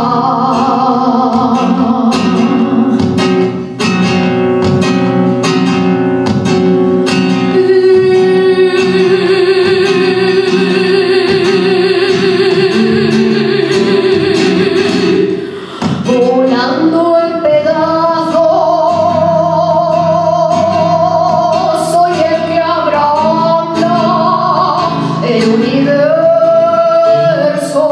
Volando en pedazos, soy el que abranda el universo.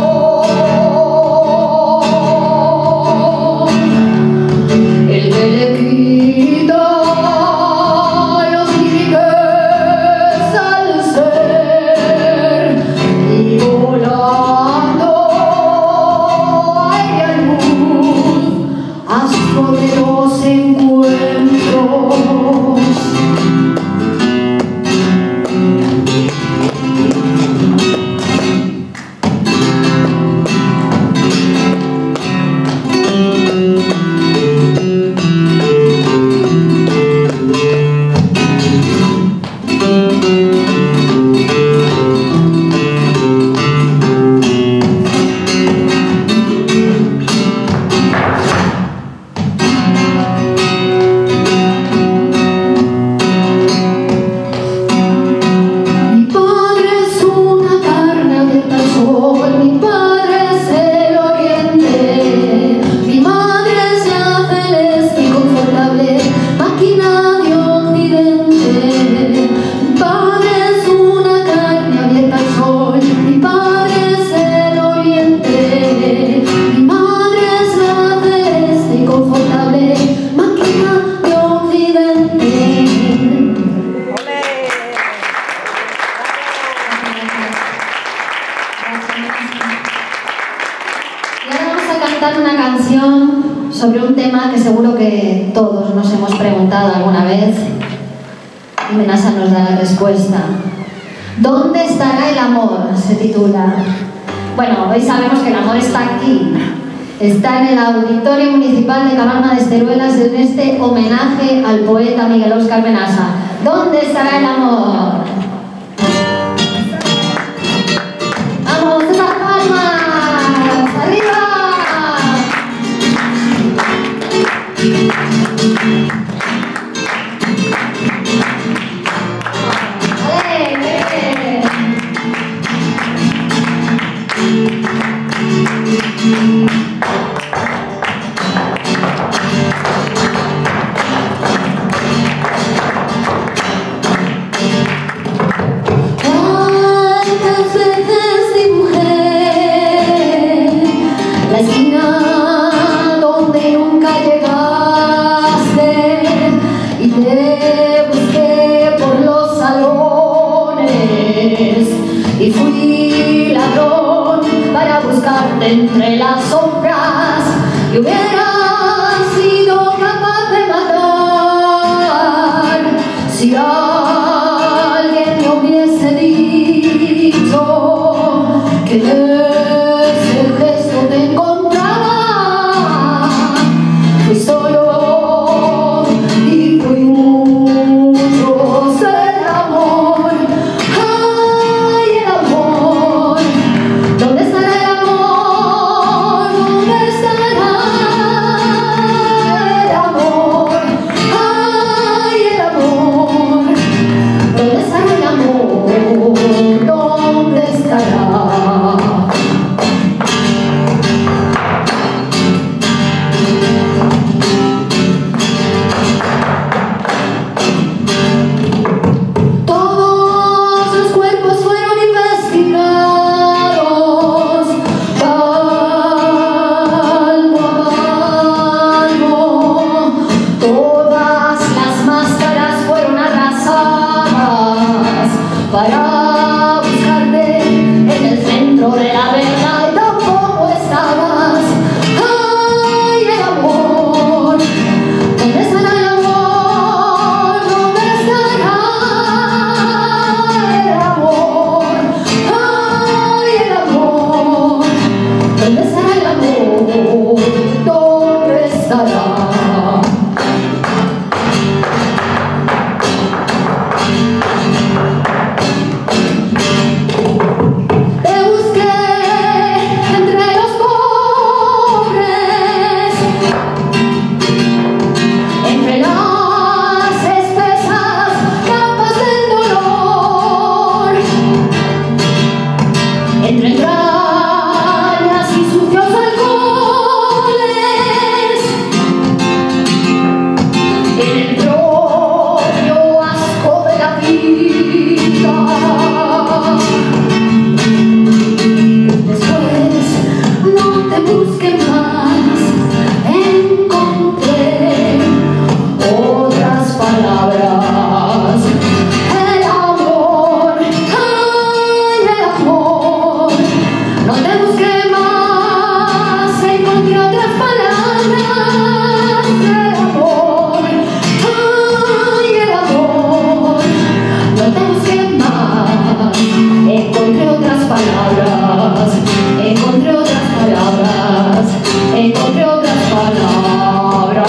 El que le quita los límites al ser y volando hay luz, astro de los encuentros. Mi padre es una carne abierta al sol, mi padre es el oriente, mi madre es la celeste y confortable máquina de occidente. Mi padre es una carne abierta al sol, mi padre es el oriente, mi madre es la celeste y confortable máquina de occidente. Y ahora vamos a cantar una canción sobre un tema que seguro que todos nos hemos preguntado alguna vez y Menasa nos da la respuesta. ¿Dónde estará el amor? Se titula. Bueno, hoy sabemos que el amor está aquí. Está en el Auditorio Municipal de Cabarna de Esteruelas en este homenaje al poeta Miguel Óscar Menasa. ¿Dónde estará el amor? ¡Vamos, esas palmas! ¡Arriba! te busqué por los salones y fui ladrón para buscarte entre las sombras y hubiera sido capaz de matar si alguien me hubiese dicho que en ese gesto te encontraba. Fui solo y fui muchos el amor. Ay, el amor, ¿dónde estará el amor? ¿Dónde estará el amor? Ay, el amor, ¿dónde estará el amor? ¿Dónde estará? Todos los cuerpos fueron investigados, palmo a palmo. Todas las máscaras fueron arrasadas para buscarte en el centro de la verdad y tampoco estabas. Ay, el amor, ¿dónde estará el amor? ¿Dónde estará el amor? Ay, el amor, ¿dónde estará el amor? ¿Dónde estará? Te busqué entre los pobres, entre las espesas capas del dolor, entre entrañas y sucios alcoholes, en el propio asco de la vida. Después no te busqué más, encontré otras palabras. El amor, ay, el amor, no te busqué más, encontré otras palabras. El amor, ay, el amor, no te busqué más, encontré otras palabras, encontré otras palabras, encontré otras palabras.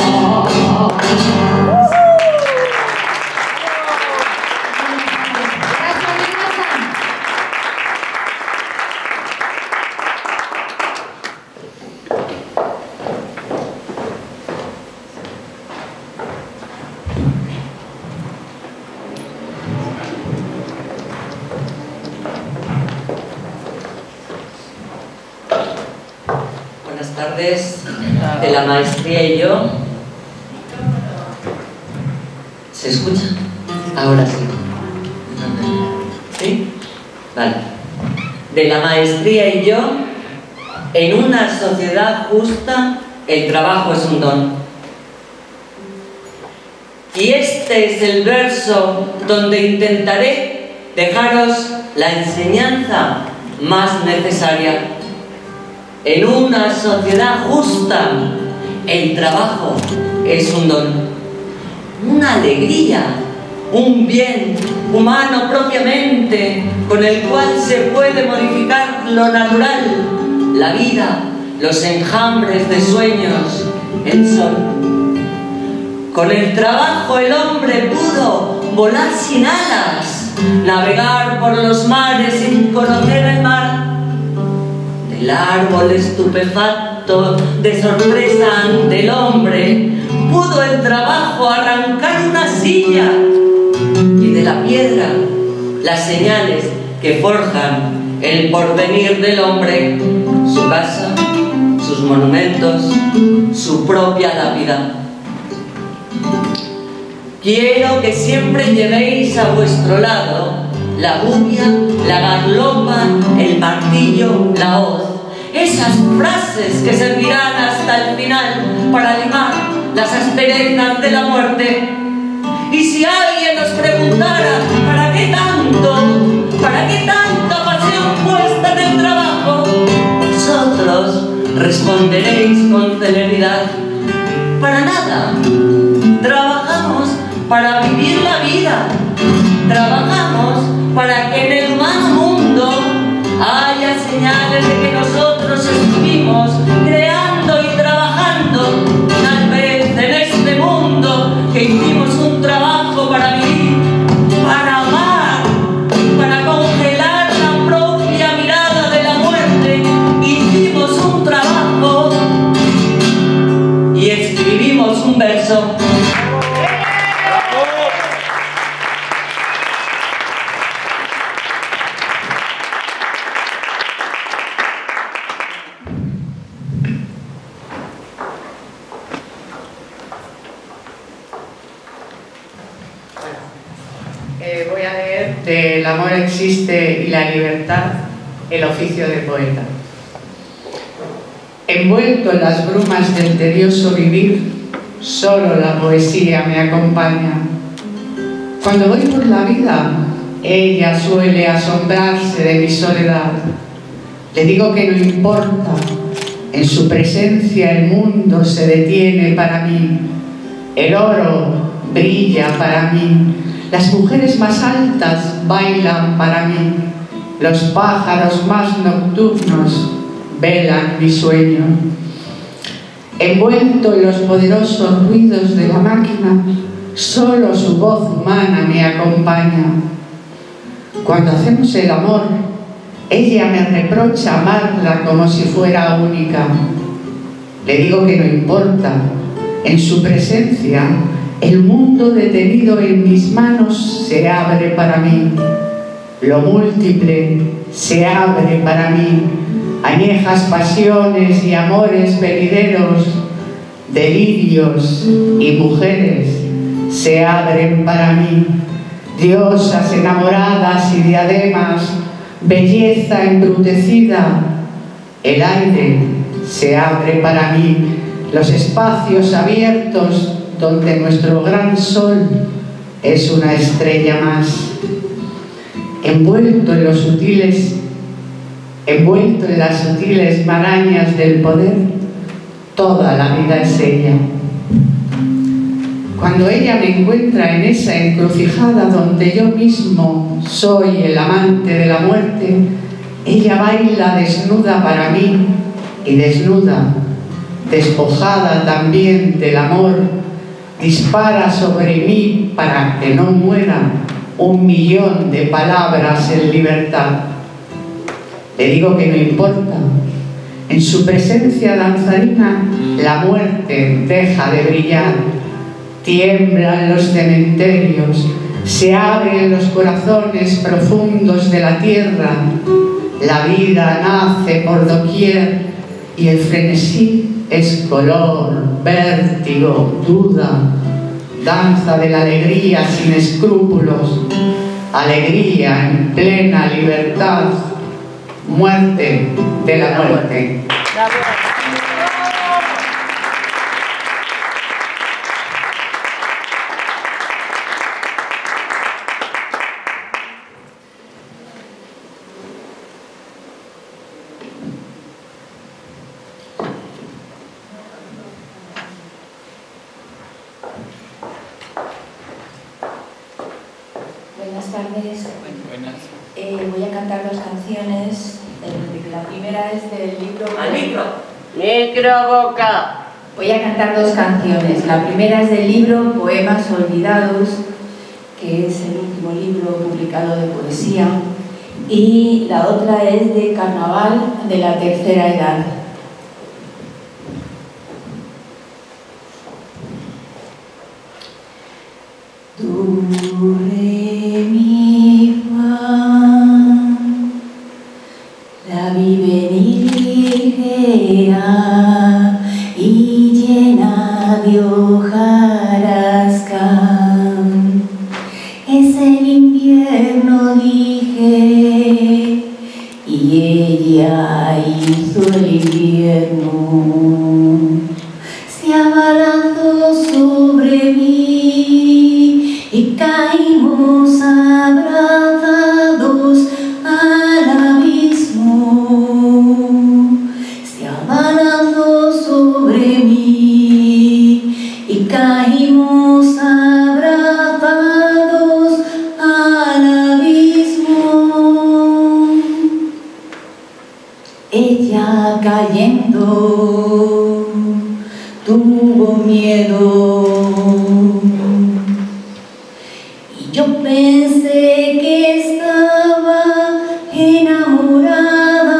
Buenas tardes, de la maestría y yo. ¿Se escucha? Ahora sí. ¿Sí? Vale. De la maestría y yo, en una sociedad justa, el trabajo es un don. Y este es el verso donde intentaré dejaros la enseñanza más necesaria. En una sociedad justa, el trabajo es un don, una alegría, un bien humano propiamente, con el cual se puede modificar lo natural, la vida, los enjambres de sueños, el sol. Con el trabajo el hombre pudo volar sin alas, navegar por los mares sin conocer el mar. El árbol estupefacto de sorpresa ante el hombre, pudo el trabajo arrancar una silla, y de la piedra las señales que forjan el porvenir del hombre, su casa, sus monumentos, su propia lápida. Quiero que siempre llevéis a vuestro lado la gubia, la garlopa, el martillo, la hoz, esas frases que servirán hasta el final para limar las asperezas de la muerte. Y si alguien nos preguntara ¿para qué tanto? ¿Para qué tanta pasión puesta en el trabajo? Vosotros responderéis con celeridad: para nada. Trabajamos para vivir la vida. Trabajamos para que en el humano mundo haya señales de que nosotros estuvimos creando y trabajando, tal vez en este mundo, que hicimos un trabajo para vivir, para amar, para congelar la propia mirada de la muerte. Hicimos un trabajo y escribimos un verso. Eh, voy a leer de El amor existe y la libertad, el oficio de poeta. Envuelto en las brumas del tedioso vivir, solo la poesía me acompaña. Cuando voy por la vida, ella suele asombrarse de mi soledad. Le digo que no importa, en su presencia el mundo se detiene para mí. El oro brilla para mí. Las mujeres más altas bailan para mí, los pájaros más nocturnos velan mi sueño. Envuelto en los poderosos ruidos de la máquina, solo su voz humana me acompaña. Cuando hacemos el amor, ella me reprocha amarla como si fuera única. Le digo que no importa, en su presencia el mundo detenido en mis manos se abre para mí. Lo múltiple se abre para mí. Añejas pasiones y amores venideros, delirios y mujeres se abren para mí. Diosas enamoradas y diademas, belleza embrutecida. El aire se abre para mí. Los espacios abiertos donde nuestro gran sol es una estrella más. Envuelto en los sutiles, envuelto en las sutiles marañas del poder, toda la vida es ella. Cuando ella me encuentra en esa encrucijada donde yo mismo soy el amante de la muerte, ella baila desnuda para mí y desnuda, despojada también del amor, dispara sobre mí para que no muera un millón de palabras en libertad. Le digo que no importa, en su presencia danzarina la muerte deja de brillar. Tiemblan los cementerios, se abren los corazones profundos de la tierra, la vida nace por doquier y el frenesí es color, vértigo, duda, danza de la alegría sin escrúpulos, alegría en plena libertad, muerte de la muerte. Buenas tardes. Buenas. Eh, voy a cantar dos canciones. La primera es del libro... ¡Al micro! ¡Micro boca! Voy a cantar dos canciones. La primera es del libro Poemas Olvidados, que es el último libro publicado de poesía. Y la otra es de Carnaval de la Tercera Edad. Do, re, mi, fa, la vive ligera y llena de hojarasca. Es el invierno, dije, y ella hizo el invierno. Se abalanzó sobre mí y caímos abrazados al abismo. Se abalanzó sobre mí y caímos abrazados al abismo. Ella cayendo tuvo miedo y yo pensé que estaba enamorada,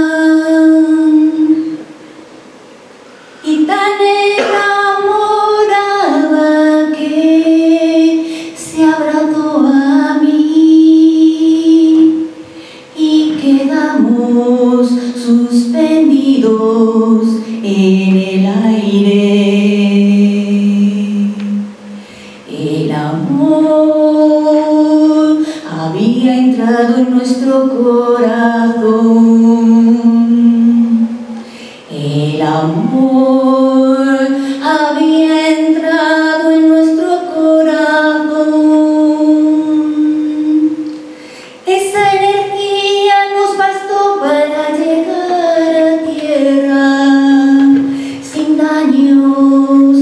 y tan enamorada que se abrazó a mí y quedamos suspendidos en el aire. El amor había entrado en nuestro corazón. El amor había entrado en nuestro corazón. Esa energía nos bastó para llegar a tierra sin daños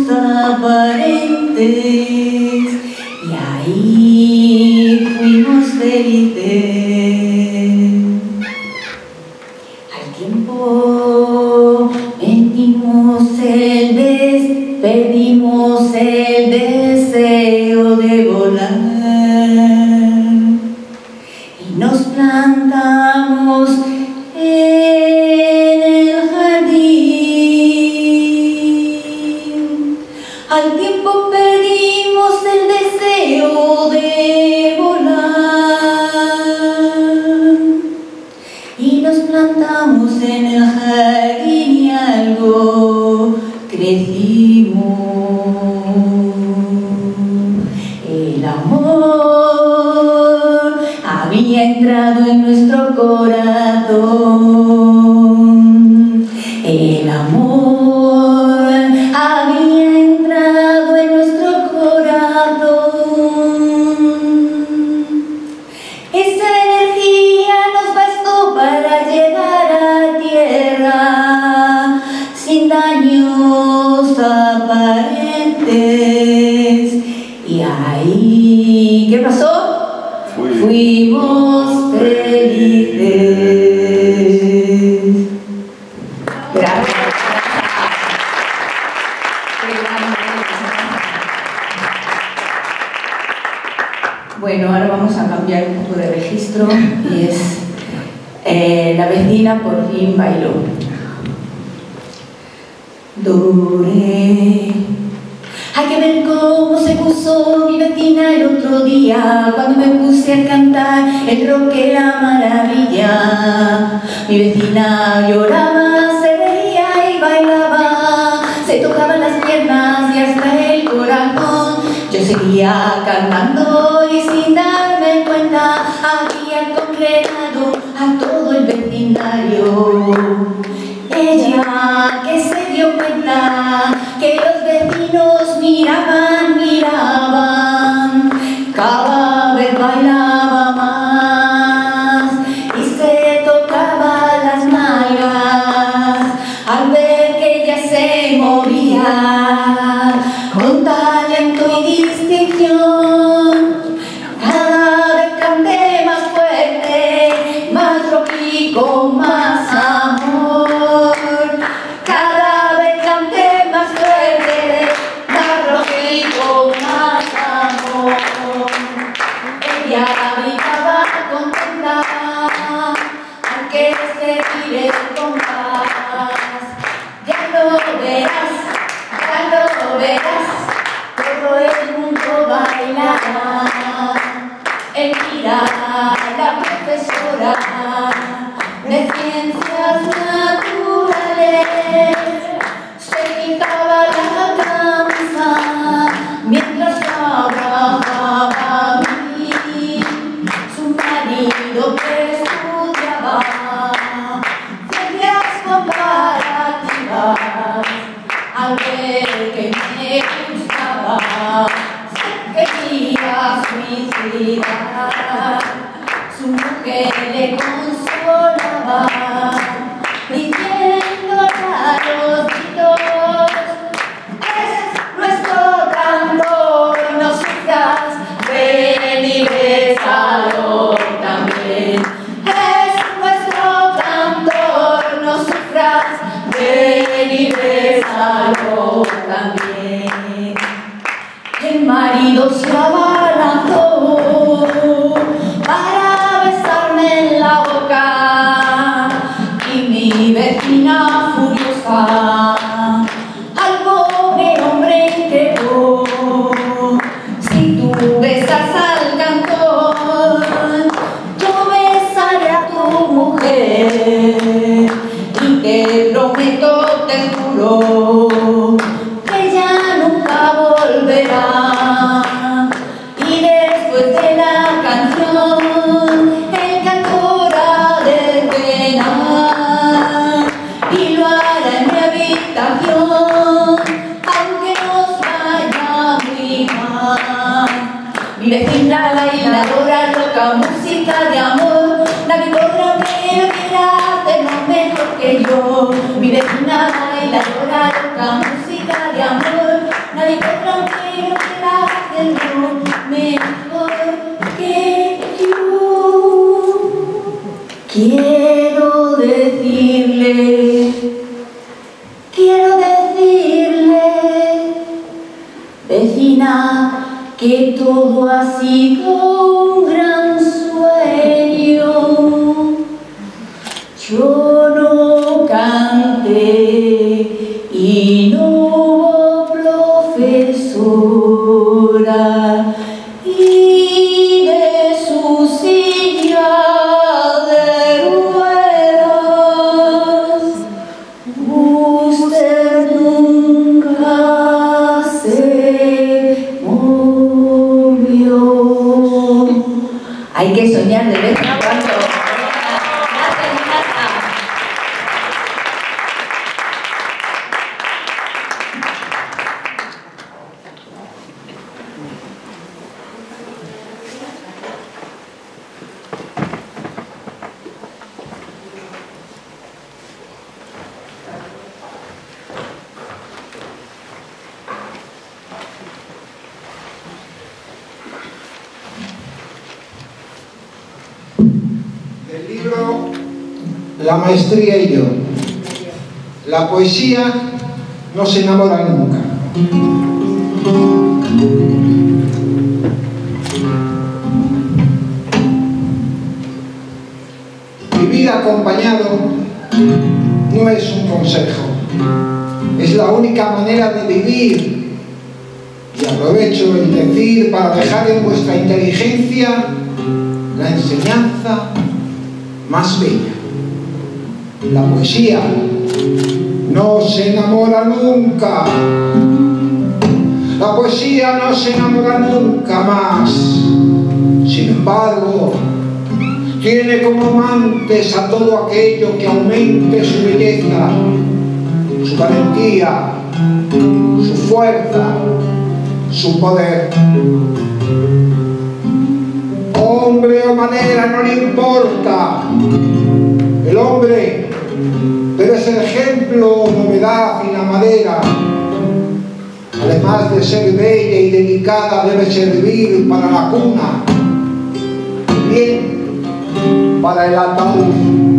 aparentes, y ahí fuimos felices. Al tiempo perdimos el, des perdimos el deseo de volar y nos plantamos en el jardín. Al tiempo perdimos el deseo de volar y nos plantamos en el jardín y algo crecimos. El amor había entrado en nuestro corazón. El amor había entrado en nuestro corazón. Esa energía nos bastó para llegar a tierra sin daños aparentes. Y ahí, ¿qué pasó? Fuimos felices. Gracias. Bueno, ahora vamos a cambiar un poco de registro y es eh, la vecina por fin bailó. Duré. Hay que ver cómo se puso mi vecina el otro día cuando me puse a cantar el rock era maravilla. Mi vecina lloraba, se reía y bailaba, se tocaba las piernas y hasta el corazón. Yo seguía cantando y sin darme cuenta había congregado a todo el vecindario. Ella que se dio cuenta que los vecinos miraban, miraban, cada vez bailaba más y se tocaba las nalgas al ver que ella se movía con talento y distinción. Cada vez canté más fuerte, más rock y con más amor. Cada vez canté más fuerte, más rock y con más amor. Ella gritaba contenta, aunque se tire el compás. Ya lo verás, ya lo verás, todo el mundo bailará. Elvira, la profesora de ciencias naturales, se quitaba la camisa mientras abrazaba a mí, su marido que estudiaba ciencias comparativas. Al ver que me gustaba, se quería juro que ya nunca volverá. Y después de la canción, el cantor ha de penar y lo hará en mi habitación, aunque nos vaya muy mal. Mi vecina bailadora loca música de amor, nadie podrá que lo quiera hacerlo mejor que yo. Mi vecina bailadora loca música de amor, nadie podrá que lo quiera hacerlo mejor que yo. Quiero decirle, quiero decirle, vecina, que todo ha sido un gran sueño. Yo no canté y no hubo profesora, y de su silla de ruedas usted nunca se movió. Hay que soñar de vez en cuando. La maestría y yo. La poesía no se enamora nunca. Vivir acompañado no es un consejo, es la única manera de vivir. Y aprovecho el decir para dejar en vuestra inteligencia la enseñanza más bella. La poesía no se enamora nunca. La poesía no se enamora nunca más. Sin embargo, tiene como amantes a todo aquello que aumente su belleza, su valentía, su fuerza, su poder. Hombre o manera no le importa. El hombre debe ser ejemplo, novedad y la madera. Además de ser bella y delicada, debe servir para la cuna, bien para el ataúd.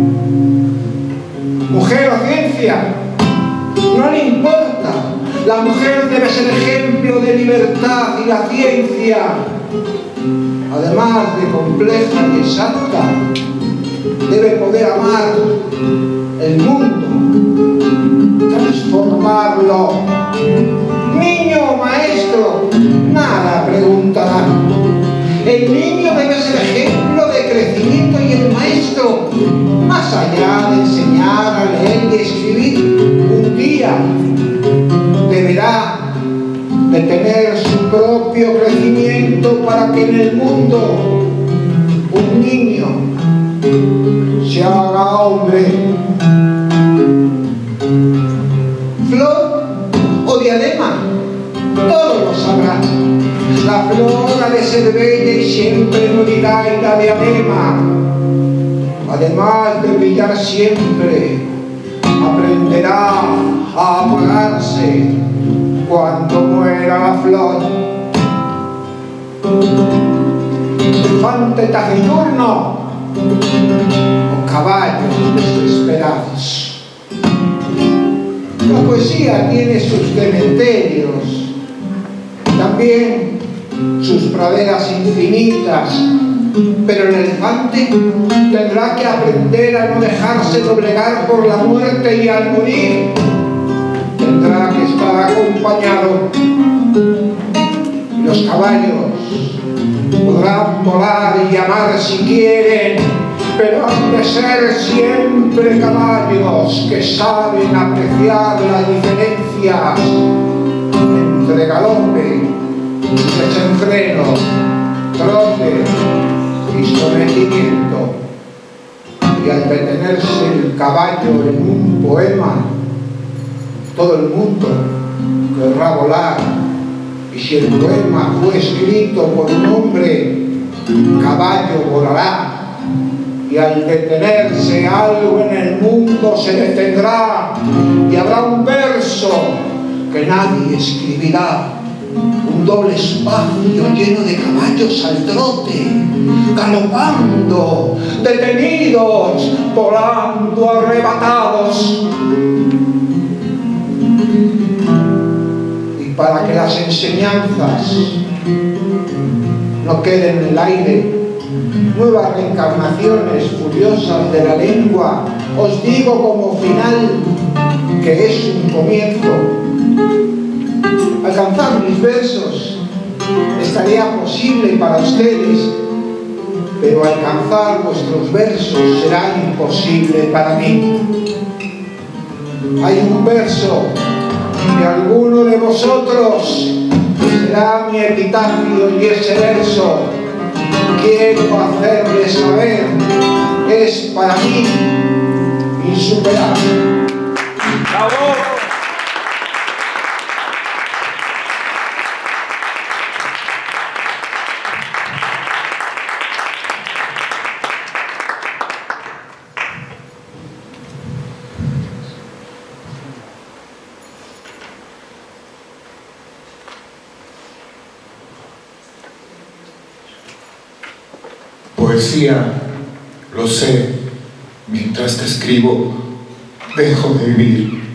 Mujer o ciencia, no le importa. La mujer debe ser ejemplo de libertad y la ciencia, además de compleja y exacta, debe poder amar el mundo, transformarlo. Niño o maestro, nada preguntará. El niño debe ser ejemplo de crecimiento y el maestro, más allá de enseñar a leer y escribir, un día deberá de tener su propio crecimiento para que en el mundo un niño se haga hombre. Flor o diadema, todos lo sabrán. La flor ha de ser bella y siempre morirá, y la diadema, además de brillar siempre, aprenderá a apagarse cuando muera la flor. Elefante taciturno o caballos desesperados. La poesía tiene sus cementerios, también sus praderas infinitas, pero el elefante tendrá que aprender a no dejarse doblegar por la muerte, y al morir tendrá que estar acompañado. Los caballos podrán volar y amar si quieren, pero han de ser siempre caballos que saben apreciar las diferencias entre galope, desenfreno, trote y sometimiento. Y al detenerse el caballo en un poema, todo el mundo querrá volar. Y si el poema fue escrito por un hombre, caballo volará. Y al detenerse algo en el mundo se detendrá, y habrá un verso que nadie escribirá, un doble espacio lleno de caballos al trote, galopando, detenidos, volando, arrebatados. Y para que las enseñanzas no queden en el aire, nuevas reencarnaciones furiosas de la lengua, os digo como final que es un comienzo. Alcanzar mis versos es tarea posible para ustedes, pero alcanzar vuestros versos será imposible para mí. Hay un verso de alguno de vosotros que será mi epitafio, y ese verso quiero hacerles saber es para mí insuperable. ¡Bravo! Poesía, lo sé, mientras te escribo, dejo de vivir.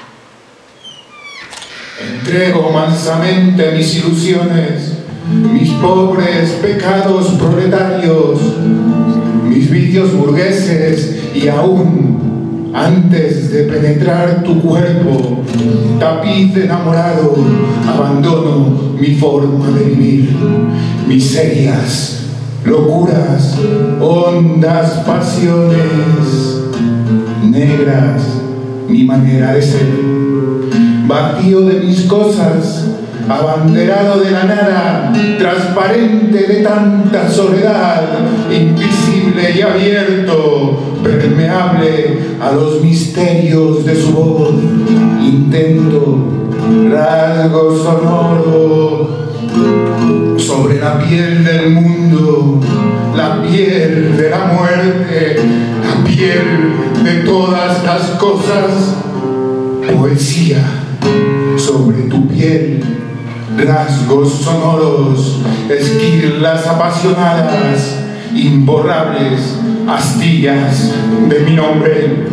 Entrego mansamente mis ilusiones, mis pobres pecados proletarios, mis vicios burgueses, y aún antes de penetrar tu cuerpo, tapiz enamorado, abandono mi forma de vivir, miserias, locuras, hondas pasiones, negras mi manera de ser, vacío de mis cosas, abanderado de la nada, transparente de tanta soledad, invisible y abierto, permeable a los misterios de su voz, intento, rasgo sonoro, sobre la piel del mundo, la piel de la muerte, la piel de todas las cosas. Poesía sobre tu piel, rasgos sonoros, esquirlas apasionadas, imborrables astillas de mi nombre.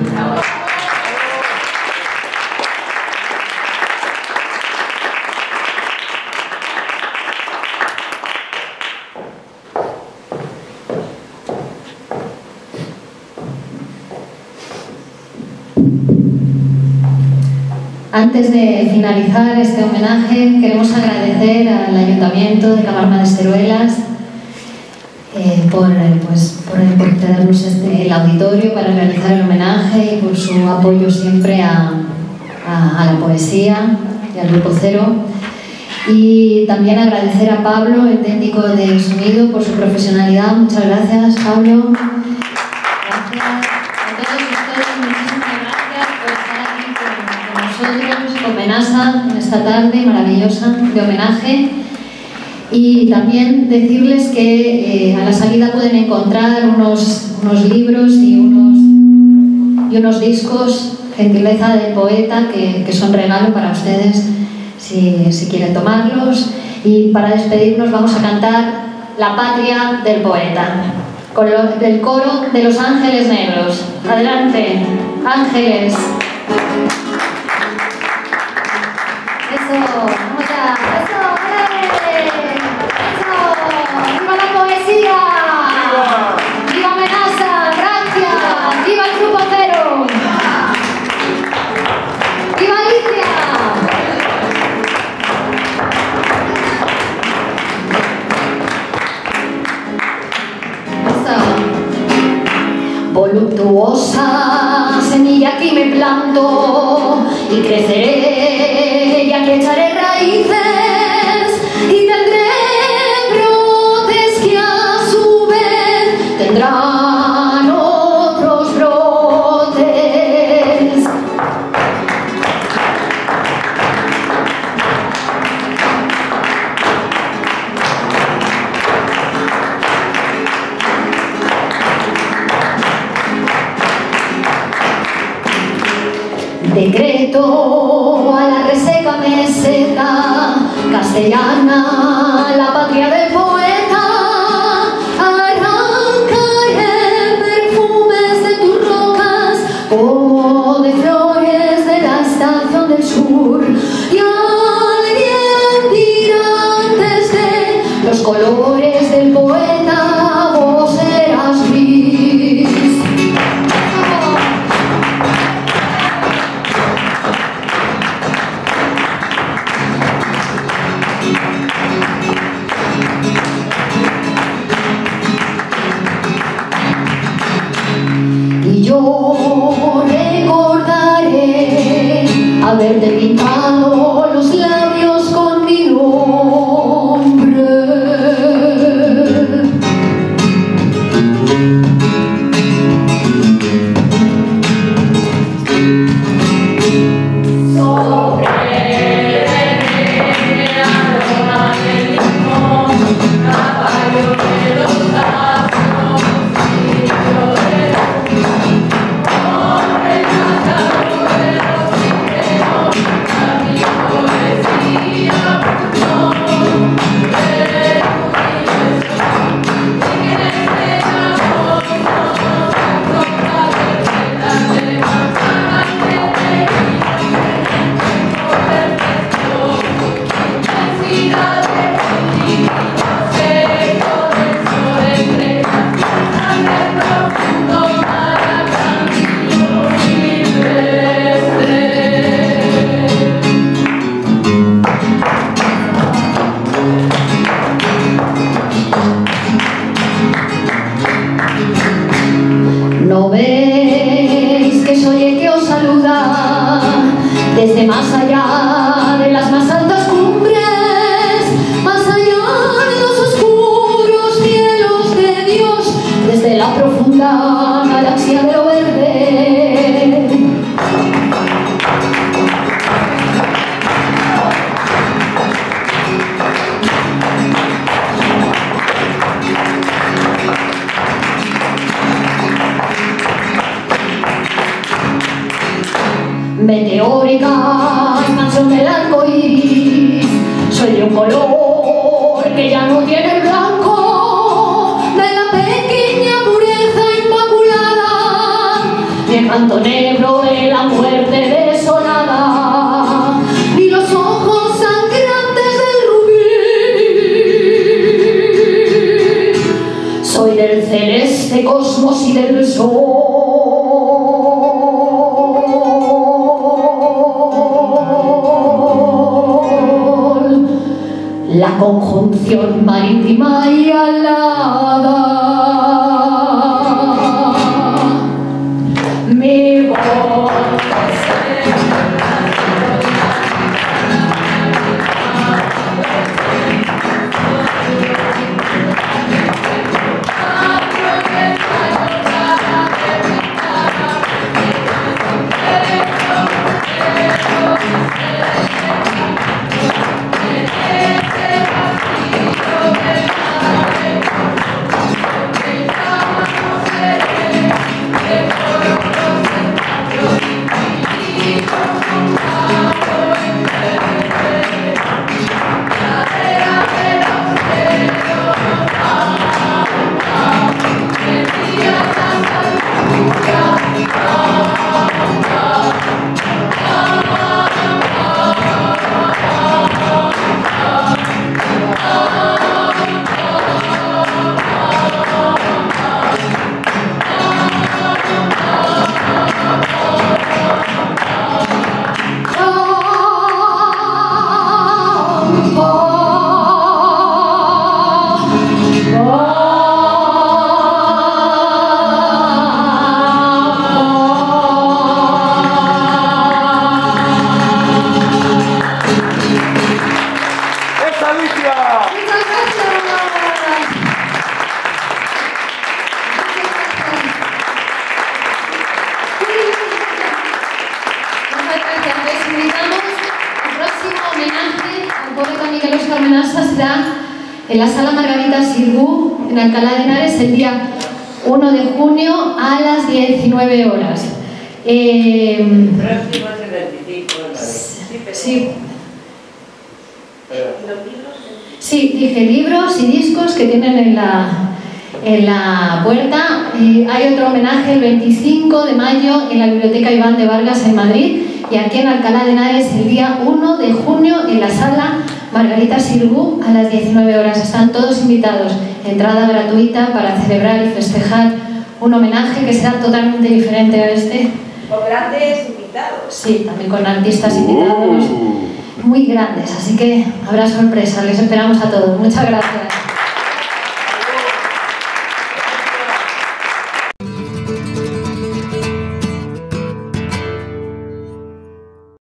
Antes de finalizar este homenaje, queremos agradecer al Ayuntamiento de Camarma de Esteruelas eh, por, pues, por, por tenernos este, el auditorio para realizar el homenaje, y por su apoyo siempre a, a, a la poesía y al Grupo Cero. Y también agradecer a Pablo, el técnico de sonido, por su profesionalidad. Muchas gracias, Pablo. Con Menasa en esta tarde maravillosa de homenaje, y también decirles que eh, a la salida pueden encontrar unos, unos libros y unos, y unos discos, gentileza del poeta, que, que son regalo para ustedes si, si quieren tomarlos. Y para despedirnos vamos a cantar La Patria del Poeta, con lo, del coro de Los Ángeles Negros. Adelante, Ángeles. Eso, vamos ya, eso, ¡eh! Eso, ¡viva la poesía! ¡Viva! ¡Viva Menasa! ¡Gracias! ¡Viva el Grupo Cero! ¡Viva Alicia! Eso. voluptuosa semilla aquí me planto y creceré y aquí echaré raíces y tendré brotes que a su vez tendrán otros brotes. Decreto a la reseca meseta castellana, la patria del poeta, arrancaré perfumes de tus rocas como de flores de la estación del sur, y alguien dirá antes de los colores del poeta vos serás gris. Yo recordaré haberte pintado los labios con mi nombre. Sobre el aroma del limón, caballo de los astros, filho de la ¿No veis que soy el que os saluda desde más allá de las más altas cumbres, más allá de los oscuros cielos de Dios, desde la profunda galaxia de lo verde? Meteórica expansión del arco iris, soy de un color que ya no tiene el blanco de la pequeña pureza inmaculada, ni el manto negro de la muerte desolada, ni los ojos sangrantes del rubí. Soy del celeste cosmos y del sol, la conjunción marítima y alada. Mi voz en la Sala Margarita Sirgu, en Alcalá de Henares, el día uno de junio a las diecinueve horas. Eh, sí. Sí, dije libros y discos que tienen en la, en la puerta. Eh, hay otro homenaje el veinticinco de mayo en la Biblioteca Iván de Vargas en Madrid, y aquí en Alcalá de Henares el día uno de junio en la Sala Margarita Sirgu a las diecinueve horas. Están todos invitados, entrada gratuita para celebrar y festejar un homenaje que será totalmente diferente a este. Con grandes invitados. Sí, también con artistas invitados muy grandes, así que habrá sorpresa. Les esperamos a todos. Muchas gracias.